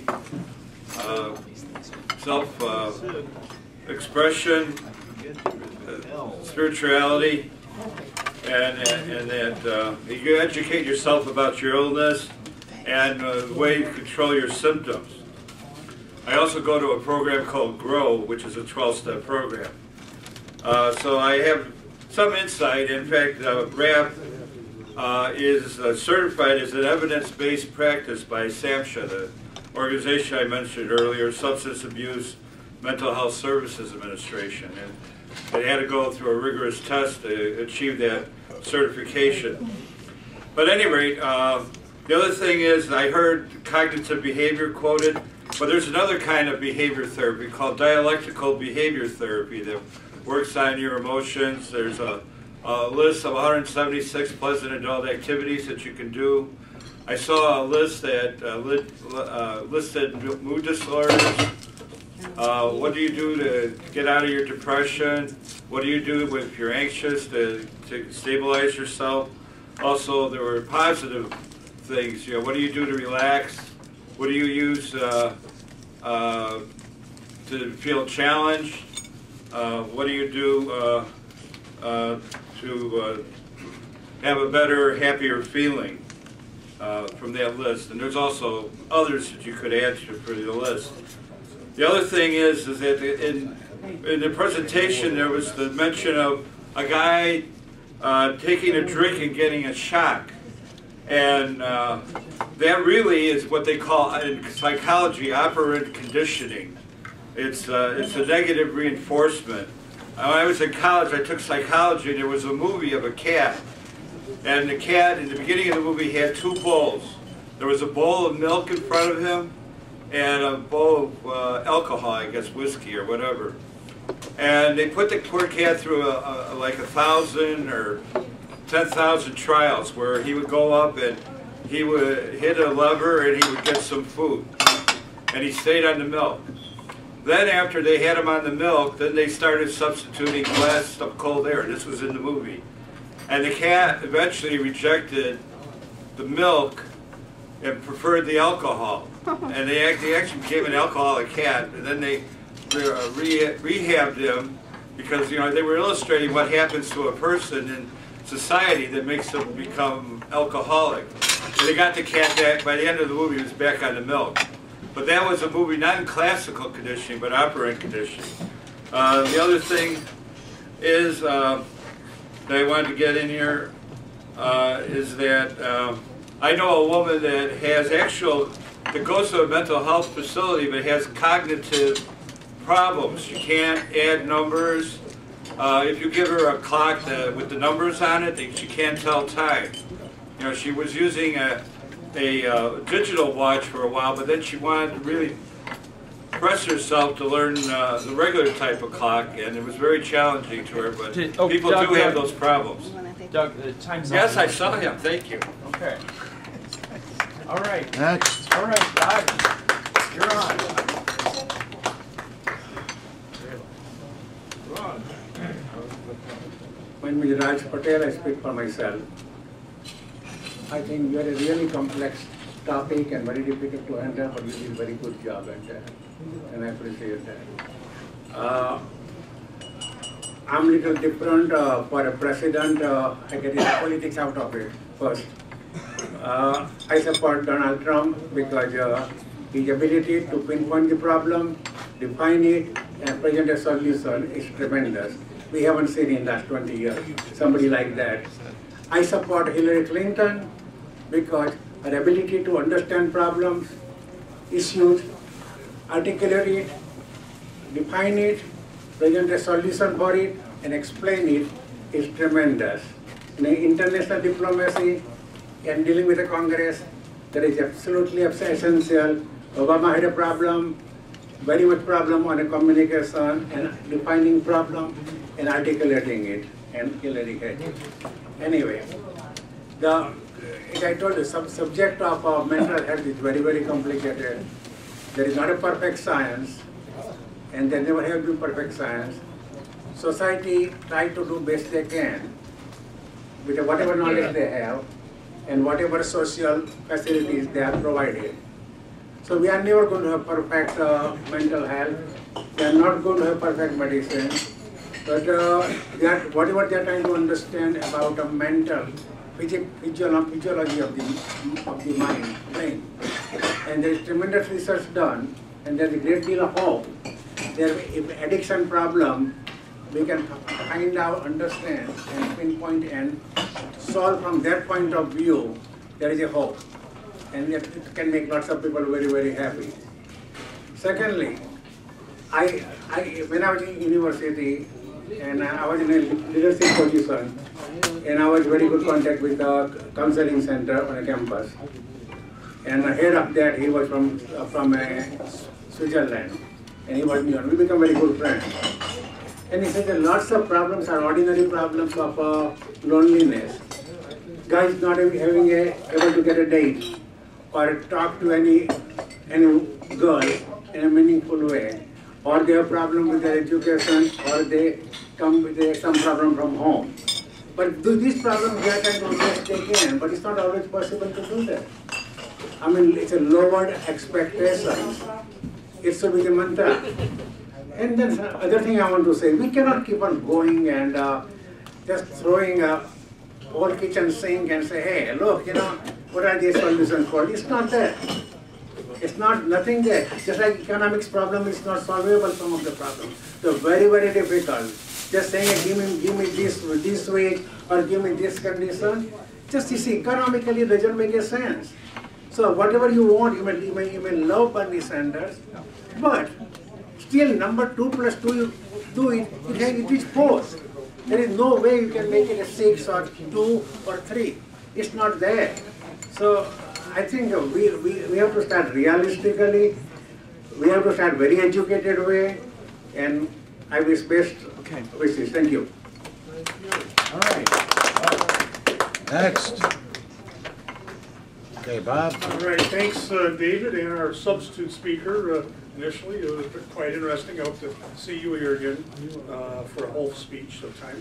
self-expression, spirituality, and that you educate yourself about your illness and the way you control your symptoms. I also go to a program called GROW, which is a 12-step program. So I have some insight. In fact, RAP is certified as an evidence-based practice by SAMHSA, the organization I mentioned earlier, Substance Abuse Mental Health Services Administration. And they had to go through a rigorous test to achieve that certification. But at any rate, the other thing is I heard cognitive behavior quoted, but there's another kind of behavior therapy called dialectical behavior therapy that works on your emotions. There's a list of 176 pleasant adult activities that you can do. I saw a list that listed mood disorders. What do you do to get out of your depression? What do you do if you're anxious to stabilize yourself? Also, there were positive things. You know, what do you do to relax? What do you use to feel challenged? What do you do to have a better, happier feeling from that list? And there's also others that you could add to for the list. The other thing is that in the presentation there was the mention of a guy taking a drink and getting a shock. And that really is what they call in psychology operant conditioning. It's a negative reinforcement. When I was in college, I took psychology, and there was a movie of a cat. And the cat, in the beginning of the movie, had 2 bowls. there was a bowl of milk in front of him and a bowl of alcohol, I guess whiskey or whatever. And they put the poor cat through like 1,000 or 10,000 trials where he would go up and he would hit a lever and he would get some food. And he stayed on the milk. Then after they had him on the milk, then they started substituting glass of cold air. This was in the movie. And the cat eventually rejected the milk and preferred the alcohol. And they actually became an alcoholic cat. And then they rehabbed him because, you know, they were illustrating what happens to a person in society that makes them become alcoholic. And they got the cat back. By the end of the movie, he was back on the milk. But that was a movie not in classical conditioning, but operant conditioning. The other thing is that I wanted to get in here is that I know a woman that has that goes to a mental health facility but has cognitive problems. She can't add numbers. If you give her a clock with the numbers on it, she can't tell time. You know, she was using a digital watch for a while, but then she wanted to really press herself to learn the regular type of clock, and it was very challenging to her, but people do have those problems. Doug, time's up. Yes, I saw him. Thank you. Okay. All right. Next. All right, Doug, you're on. My name is Raj Patel. I speak for myself. I think you are a really complex topic and very difficult to handle, but you did a very good job at that, and I appreciate that. I'm a little different for a president. I get his politics out of it first. I support Donald Trump because his ability to pinpoint the problem, define it, and present a solution is tremendous. We haven't seen in the last 20 years somebody like that. I support Hillary Clinton because her ability to understand problems, issues, articulate it, define it, present a solution for it, and explain it is tremendous. In international diplomacy and dealing with the Congress, that is absolutely essential. Obama had a problem, very much problem on a communication and defining problem and articulating it, and Hillary had it. Anyway, as I told you, subject of mental health is very, very complicated. There is not a perfect science, and there never have been perfect science. Society try to do best they can with whatever knowledge they have and whatever social facilities they are provided. So we are never going to have perfect mental health. We are not going to have perfect medicine. But whatever they are trying to understand about the mental physiology of the mind, brain. And there is tremendous research done, and there is a great deal of hope. If addiction problem, we can find out, understand, and pinpoint and solve from that point of view, there is a hope. And it can make lots of people very, very happy. Secondly, when I was in university, and I was in a leadership position, and I was very good contact with the counseling center on a campus. And the head of that, he was from Switzerland, and he was new. We became very good friends. And he said that lots of problems are ordinary problems of loneliness. Guys not able to get a date or talk to any girl in a meaningful way, or they have problem with their education, or they come with some problem from home. But these problems they are trying to best they can, but it's not always possible to do that. I mean, it's a lowered expectations. It should be the mantra. And then the other thing I want to say, we cannot keep on going and just throwing a whole kitchen sink and say, hey, look, what are these solutions for? It's not that. It's not nothing there. Just like economics problem is not solvable, some of the problems. They're very, very difficult. Just saying, give me this wage or give me this condition. Just you see, economically it doesn't make a sense. So whatever you want, you may love Bernie Sanders, but still number 2 plus 2, you do it, it is forced. There is no way you can make it a 6 or 2 or 3. It's not there. So I think we have to start realistically. We have to start very educated way, and I wish best wishes. Thank you. All right. Next. Okay, Bob. All right, thanks, David, and our substitute speaker. Initially, it was quite interesting. I hope to see you here again for a whole speech sometime.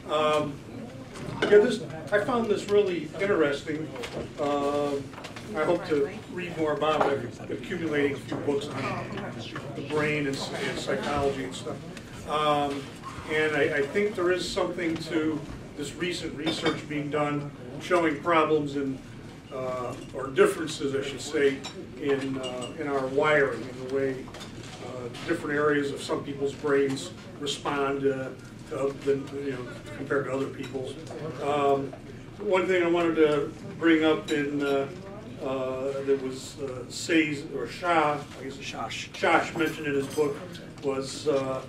Yeah, I found this really interesting. I hope to read more about it. I'm accumulating a few books on the brain and psychology and stuff. And I think there is something to this recent research being done showing problems in, or differences, I should say, in our wiring, in the way different areas of some people's brains respond compared to other people's. One thing I wanted to bring up in that was Szasz mentioned in his book was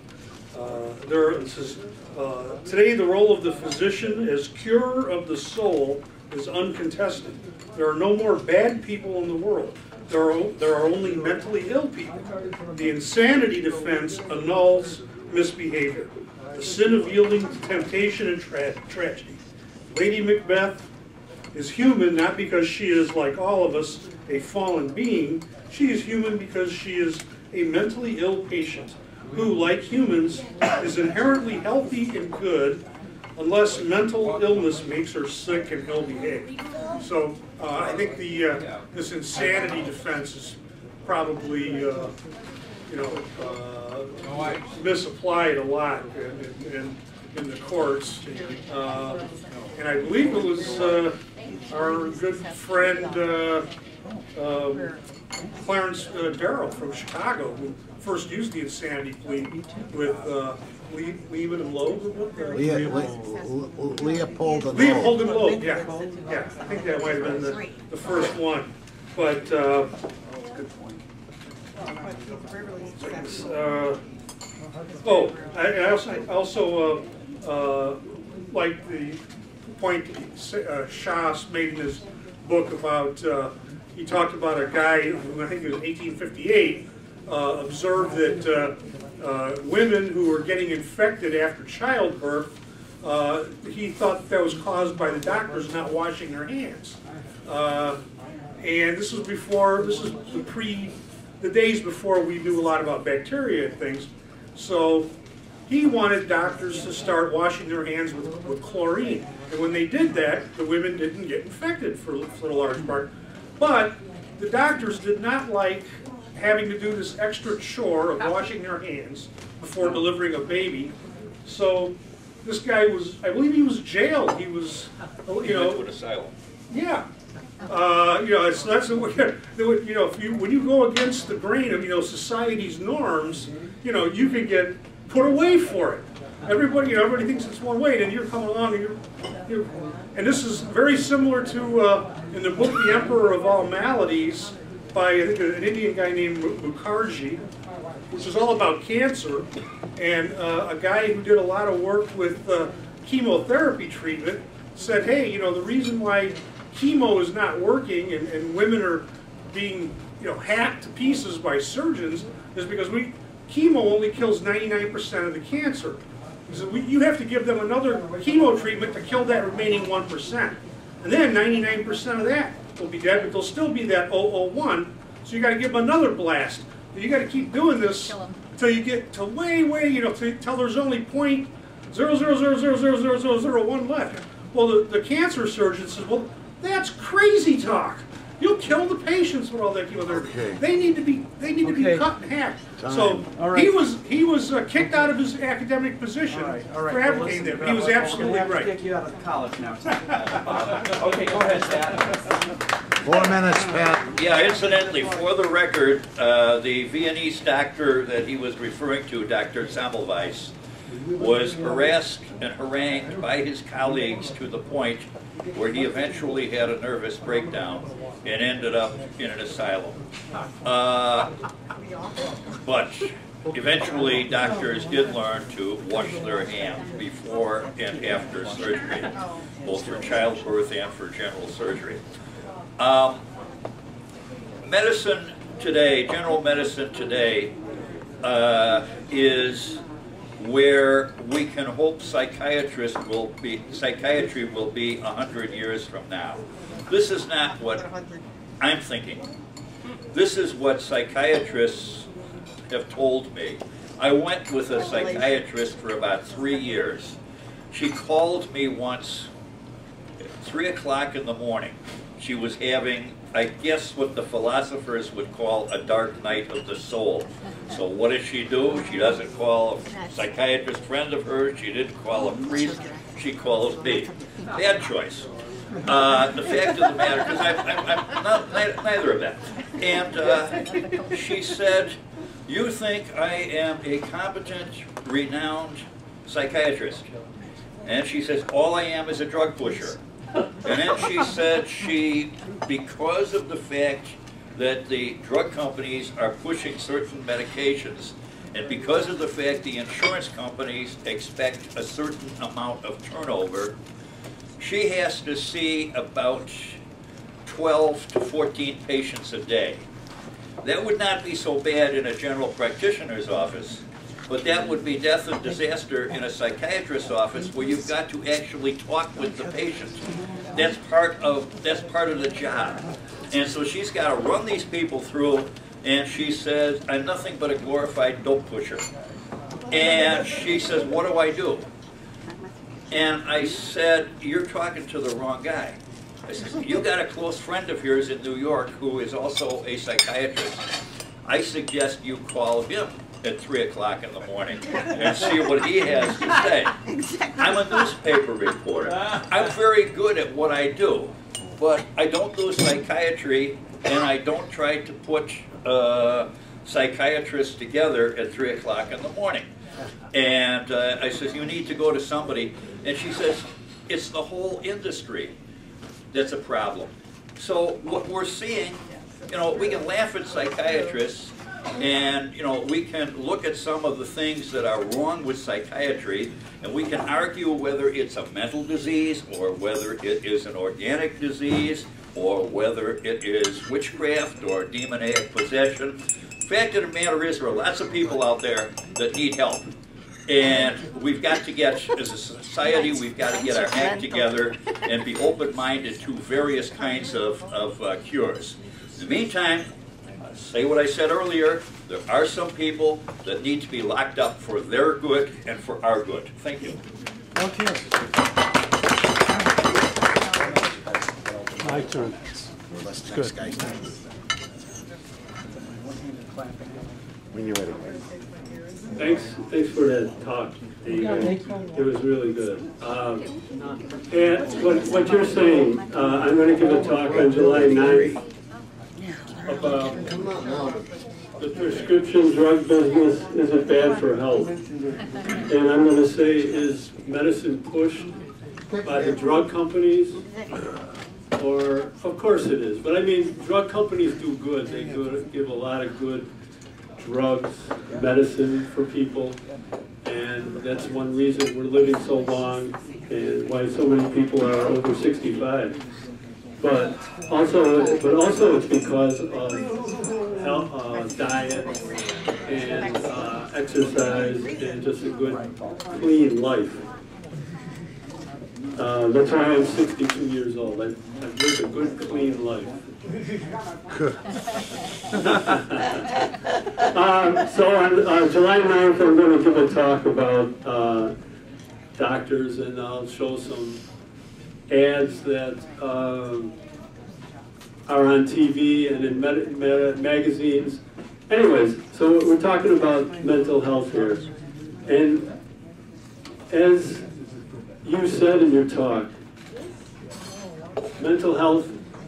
it says, today the role of the physician as curer of the soul is uncontested. There are no more bad people in the world. There are only mentally ill people. The insanity defense annuls misbehavior. The sin of yielding to temptation and tragedy. Lady Macbeth is human not because she is, like all of us, a fallen being. She is human because she is a mentally ill patient who, like humans, is inherently healthy and good unless mental illness makes her sick and ill-behaved. So I think this insanity defense is probably misapplied a lot in the courts. And I believe it was our good friend Clarence Darrow from Chicago who first used the insanity plea with Lehman and Loeb. Leopold and Loeb, yeah. I think that might have been the first one. But I also like the point Szasz made in his book about, he talked about a guy who I think it was 1858, observed that women who were getting infected after childbirth, he thought that was caused by the doctors not washing their hands. And this was the days before we knew a lot about bacteria and things. So he wanted doctors to start washing their hands with chlorine. And when they did that, the women didn't get infected for a large part. But the doctors did not like having to do this extra chore of washing their hands before delivering a baby. So this guy was, I believe he was jailed. He was, Went to an asylum. Yeah. That's when you go against the grain of society's norms, you can get put away for it. Everybody thinks it's one way, and you're coming along and this is very similar to in the book The Emperor of All Maladies by I think an Indian guy named Mukherjee, which is all about cancer, and a guy who did a lot of work with chemotherapy treatment said, hey, the reason why chemo is not working and women are being hacked to pieces by surgeons is because chemo only kills 99% of the cancer. He said, you have to give them another chemo treatment to kill that remaining 1%. And then 99% of that will be dead, but there'll still be that 001, so you got to give them another blast. And you got to keep doing this until you get to way, till there's only 0.000000001 left. Well, the cancer surgeon says, well, that's crazy talk. You'll kill the patients with all that chemotherapy. Okay. They need to be cut in half. Time. So he was kicked out of his academic position for advocating that. He was absolutely right. Kick you out of college now. Okay, go ahead, Pat. 4 minutes, Pat. Yeah, incidentally, for the record, the Viennese doctor that he was referring to, Dr. Semmelweis, was harassed and harangued by his colleagues to the point where he eventually had a nervous breakdown and ended up in an asylum. But eventually doctors did learn to wash their hands before and after surgery, both for childbirth and for general surgery. medicine today, general medicine today, is where we can hope psychiatry will be 100 years from now. This is not what I'm thinking. This is what psychiatrists have told me. I went with a psychiatrist for about 3 years. She called me once at 3 o'clock in the morning. She was having, I guess, what the philosophers would call a dark night of the soul. So what does she do? She doesn't call a psychiatrist friend of hers. She didn't call a priest. She calls me. Bad choice. The fact of the matter, because I'm not, neither of that. And she said, "You think I am a competent, renowned psychiatrist?" And she says, "All I am is a drug pusher." And then she said because of the fact that the drug companies are pushing certain medications, and because of the fact the insurance companies expect a certain amount of turnover, she has to see about 12 to 14 patients a day. That would not be so bad in a general practitioner's office, but that would be death and disaster in a psychiatrist's office where you've got to actually talk with the patient. That's part of the job. And so she's got to run these people through, and she says, "I'm nothing but a glorified dope pusher." And she says, "What do I do?" And I said, "You're talking to the wrong guy." I said, "You got a close friend of yours in New York who is also a psychiatrist. I suggest you call him at 3 o'clock in the morning and see what he has to say." I'm a newspaper reporter. I'm very good at what I do, but I don't do psychiatry, and I don't try to put psychiatrists together at 3 o'clock in the morning. And I says, "You need to go to somebody." And she says, "It's the whole industry that's a problem." So what we're seeing, we can laugh at psychiatrists, and we can look at some of the things that are wrong with psychiatry, and we can argue whether it's a mental disease or whether it is an organic disease or whether it is witchcraft or demoniac possession. The fact of the matter is, there are lots of people out there that need help. And we've got to get, as a society, we've got to get our act together and be open-minded to various kinds of cures. In the meantime, I'll say what I said earlier, there are some people that need to be locked up for their good and for our good. Thank you. Okay. My turn. Good. When you're ready. Thanks for that talk, David. It was really good. And what you're saying, I'm going to give a talk on July 9th about the prescription drug business isn't bad for health. And I'm going to say, is medicine pushed by the drug companies? Or, of course it is, but I mean, drug companies do good. They give a lot of good drugs, medicine for people, and that's one reason we're living so long and why so many people are over 65. But also it's because of health, diet and exercise and just a good, clean life. That's why I'm 62 years old. I've lived a good, clean life. So on July 9th, I'm going to give a talk about doctors, and I'll show some ads that are on TV and in magazines. Anyways, so we're talking about mental health here. And as you said in your talk, mental health,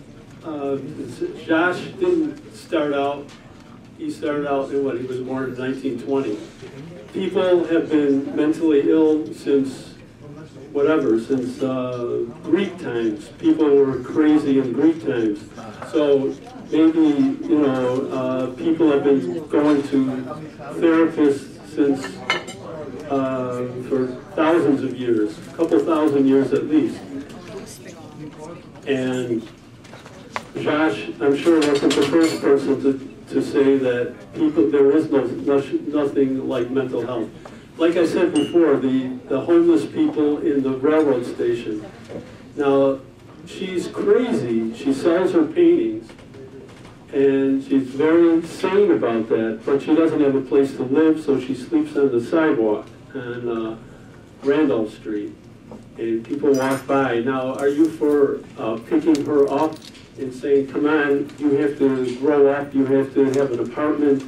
Josh didn't start out, he started out in he was born in 1920. People have been mentally ill since since Greek times. People were crazy in Greek times. So maybe, people have been going to therapists since for thousands of years, a couple thousand years at least. And Josh, I'm sure, wasn't the first person to say that there is nothing like mental health. Like I said before, the homeless people in the railroad station. Now, she's crazy. She sells her paintings, and she's very insane about that, but she doesn't have a place to live, so she sleeps on the sidewalk on Randolph Street, and people walk by. Now, are you for picking her up and saying, come on, you have to grow up, you have to have an apartment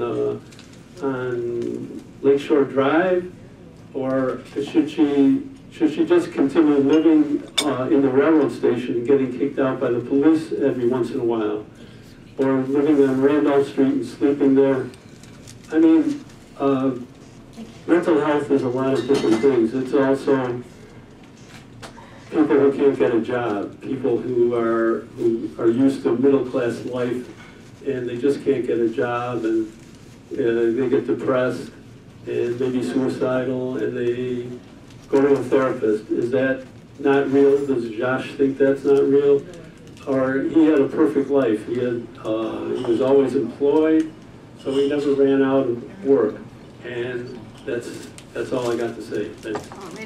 on Lakeshore Drive, or should she just continue living in the railroad station and getting kicked out by the police every once in a while? Or living on Randolph Street and sleeping there? I mean, mental health is a lot of different things. It's also people who can't get a job, people who are used to middle-class life, and they just can't get a job, and they get depressed, and maybe suicidal, and they go to a therapist. Is that not real? Does Josh think that's not real? Or he had a perfect life. He was always employed, so he never ran out of work. And that's all I got to say. Thanks.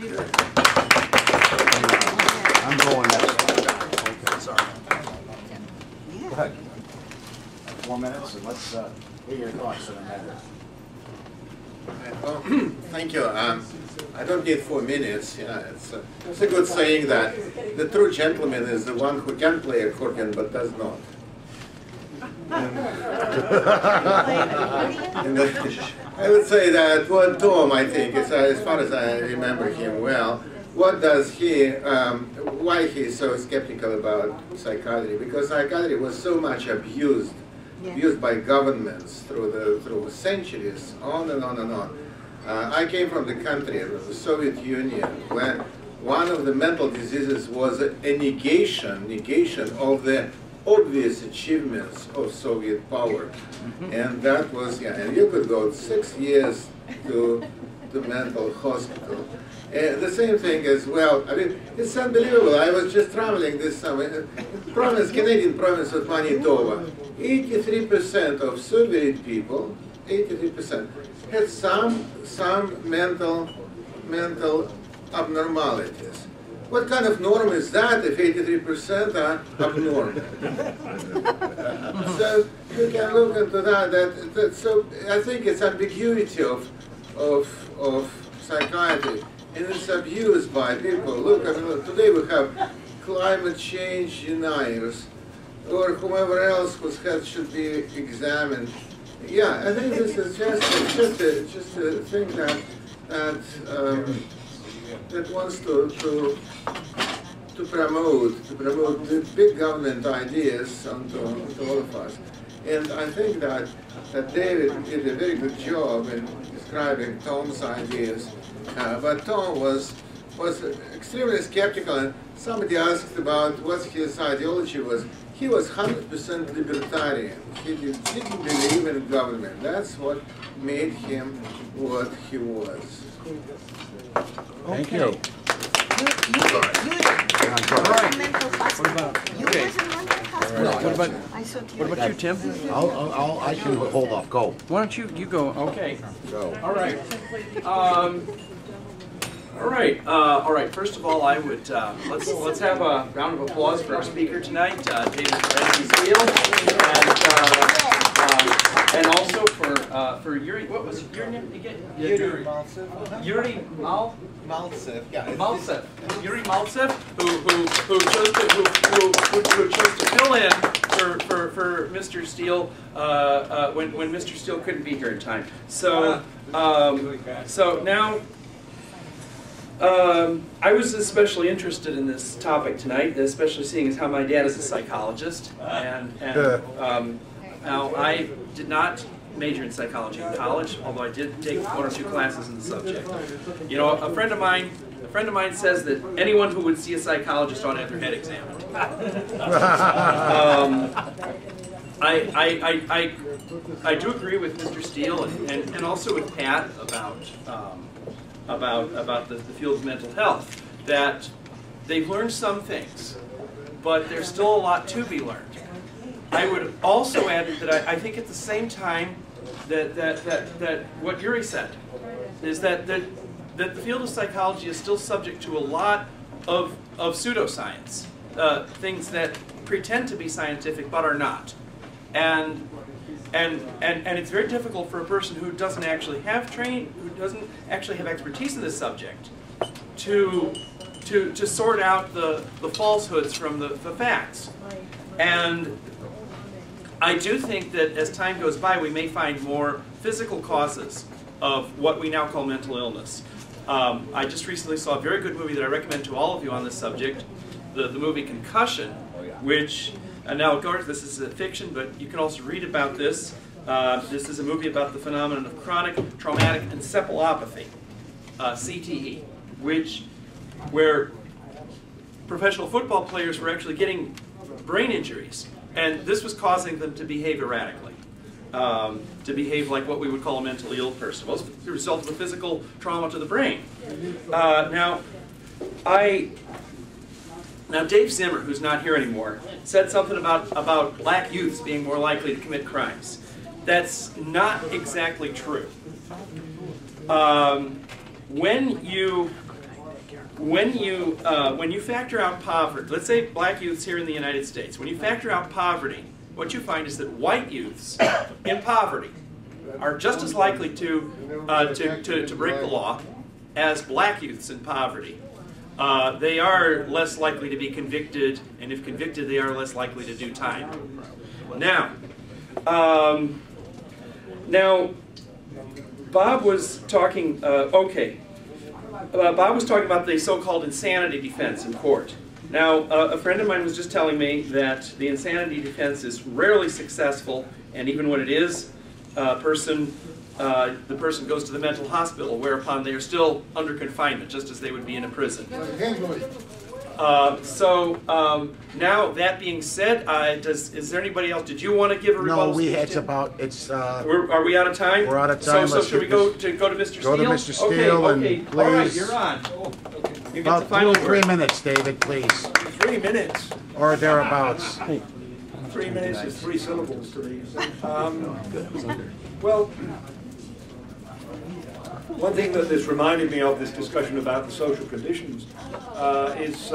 I'm going next. Okay, sorry. Go ahead. 4 minutes, and let's hear your thoughts in a minute. Well, thank you. I don't need 4 minutes. It's a good saying that the true gentleman is the one who can play accordion but does not. And I would say that what Tom, I think, is, as far as I remember him well, what does he, why he's so skeptical about psychiatry? Because psychiatry was so much abused by governments through centuries, on and on and on. I came from the country, the Soviet Union, where one of the mental diseases was a negation of the obvious achievements of Soviet power. And that was, and you could go 6 years to the mental hospital. The same thing as well. I mean, it's unbelievable. I was just traveling this summer. Canadian province of Manitoba, 83% of surveyed people, 83%, had some mental abnormalities. What kind of norm is that if 83% are abnormal? So you can look into that. So I think it's ambiguity of psychiatry, and it's abused by people. Look, I mean, today we have climate change deniers, or whomever else whose head should be examined. Yeah, I think this is just a thing that wants to promote the big government ideas onto all of us. And I think that David did a very good job in describing Tom's ideas, but Tom was extremely skeptical. And somebody asked about what his ideology was. He was 100% libertarian. He didn't believe in government. That's what made him what he was. Thank you. What about you, Tim? I can hold off. Go. Why don't you go? Okay. Go. All right. All right. First of all, I would let's have a round of applause for our speaker tonight, David Ramsay Steele, and also for Yuri. What was your name again? Yuri Maltsev. Yuri Maltsev. Yeah. Maltsev. Yuri Maltsev, who chose to fill in for Mr. Steele when Mr. Steele couldn't be here in time. So now. I was especially interested in this topic tonight, especially seeing as how my dad is a psychologist, and now I did not major in psychology in college, although I did take 1 or 2 classes in the subject. You know, a friend of mine says that anyone who would see a psychologist ought to have their head examined. I do agree with Mr. Steele and also with Pat about the field of mental health, that they've learned some things, but there's still a lot to be learned. I would also add that I think at the same time that what Yuri said is that the field of psychology is still subject to a lot of pseudoscience, things that pretend to be scientific but are not, and it's very difficult for a person who doesn't actually have expertise in this subject to sort out the falsehoods from the facts. And I do think that as time goes by, we may find more physical causes of what we now call mental illness. I just recently saw a very good movie that I recommend to all of you on this subject, the movie Concussion, which, now of course this is a fiction, but you can also read about this. This is a movie about the phenomenon of chronic traumatic encephalopathy, CTE, where professional football players were actually getting brain injuries, and this was causing them to behave erratically, to behave like what we would call a mentally ill person. Well, it's the result of a physical trauma to the brain. Now Dave Zimmer, who's not here anymore, said something about black youths being more likely to commit crimes. That's not exactly true. When you factor out poverty, let's say black youths here in the United States, when you factor out poverty, what you find is that white youths in poverty are just as likely to break the law as black youths in poverty. They are less likely to be convicted, and if convicted, they are less likely to do time. Now, Bob was talking. Bob was talking about the so-called insanity defense in court. Now, a friend of mine was just telling me that the insanity defense is rarely successful, and even when it is, the person goes to the mental hospital, whereupon they are still under confinement, just as they would be in a prison. Now, that being said, is there anybody else? Did you want to give a rebuttal? No, are we out of time? We're out of time. So should we go to Mr. Steele? Go to Mr. Steele, okay. and please. All right, you're on. You get the final 3 word. minutes, David, please. 3 minutes. Or thereabouts. 3 minutes is 3 syllables to me. Well, one thing that this reminded me of, this discussion about the social conditions, is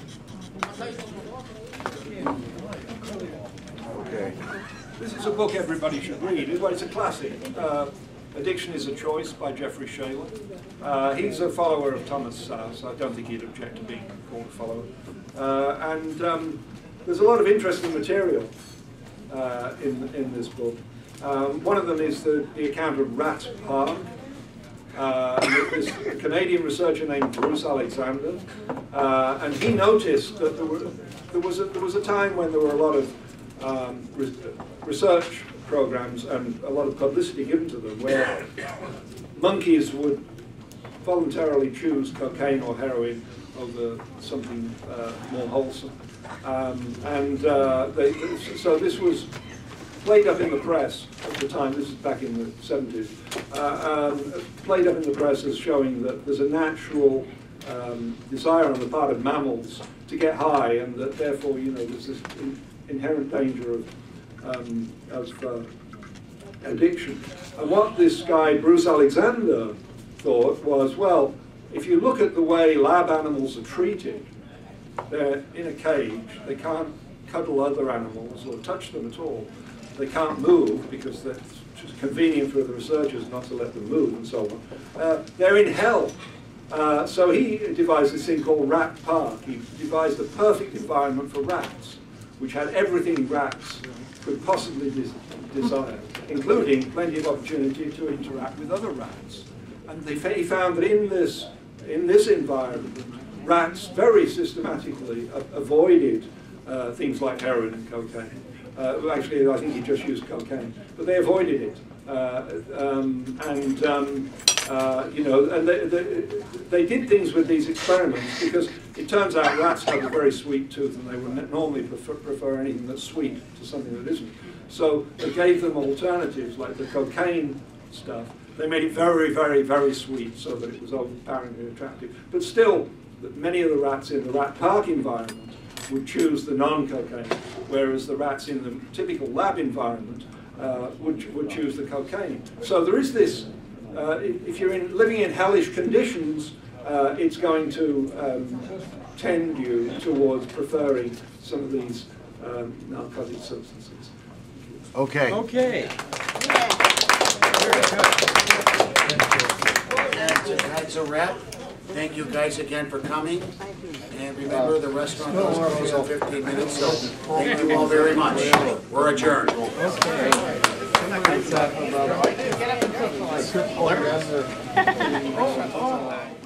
okay. This is a book everybody should read. It's a classic. Addiction is a Choice by Jeffrey Shaler. He's a follower of Thomas Szasz. I don't think he'd object to being called a follower. There's a lot of interesting material in this book. One of them is the account of Rat Park. This Canadian researcher named Bruce Alexander, and he noticed that there was a time when there were a lot of research programs and a lot of publicity given to them, where monkeys would voluntarily choose cocaine or heroin over something more wholesome, so this was played up in the press at the time. This is back in the 70s. Played up in the press as showing that there's a natural desire on the part of mammals to get high, and that therefore, there's this inherent danger of addiction. And what this guy Bruce Alexander thought was, well, if you look at the way lab animals are treated, they're in a cage. They can't cuddle other animals or touch them at all. They can't move because that's just convenient for the researchers not to let them move and so on. They're in hell. So he devised this thing called Rat Park. He devised a perfect environment for rats, which had everything rats could possibly desire, including plenty of opportunity to interact with other rats. And he found that in this environment, rats very systematically avoided things like heroin and cocaine. Actually, I think he just used cocaine, but they avoided it, they did things with these experiments because it turns out rats have a very sweet tooth, and they would normally prefer anything that's sweet to something that isn't. So they gave them alternatives like the cocaine stuff. They made it very, very, very sweet so that it was overpoweringly attractive. But still, many of the rats in the Rat Park environment would choose the non-cocaine, whereas the rats in the typical lab environment would choose the cocaine. So there is this, if you're living in hellish conditions, it's going to tend you towards preferring some of these narcotic substances. Okay. Okay. That's a wrap. Thank you guys again for coming. And remember, the restaurant closes in 15 minutes, so thank you all very much. We're adjourned. Get up and cook for us.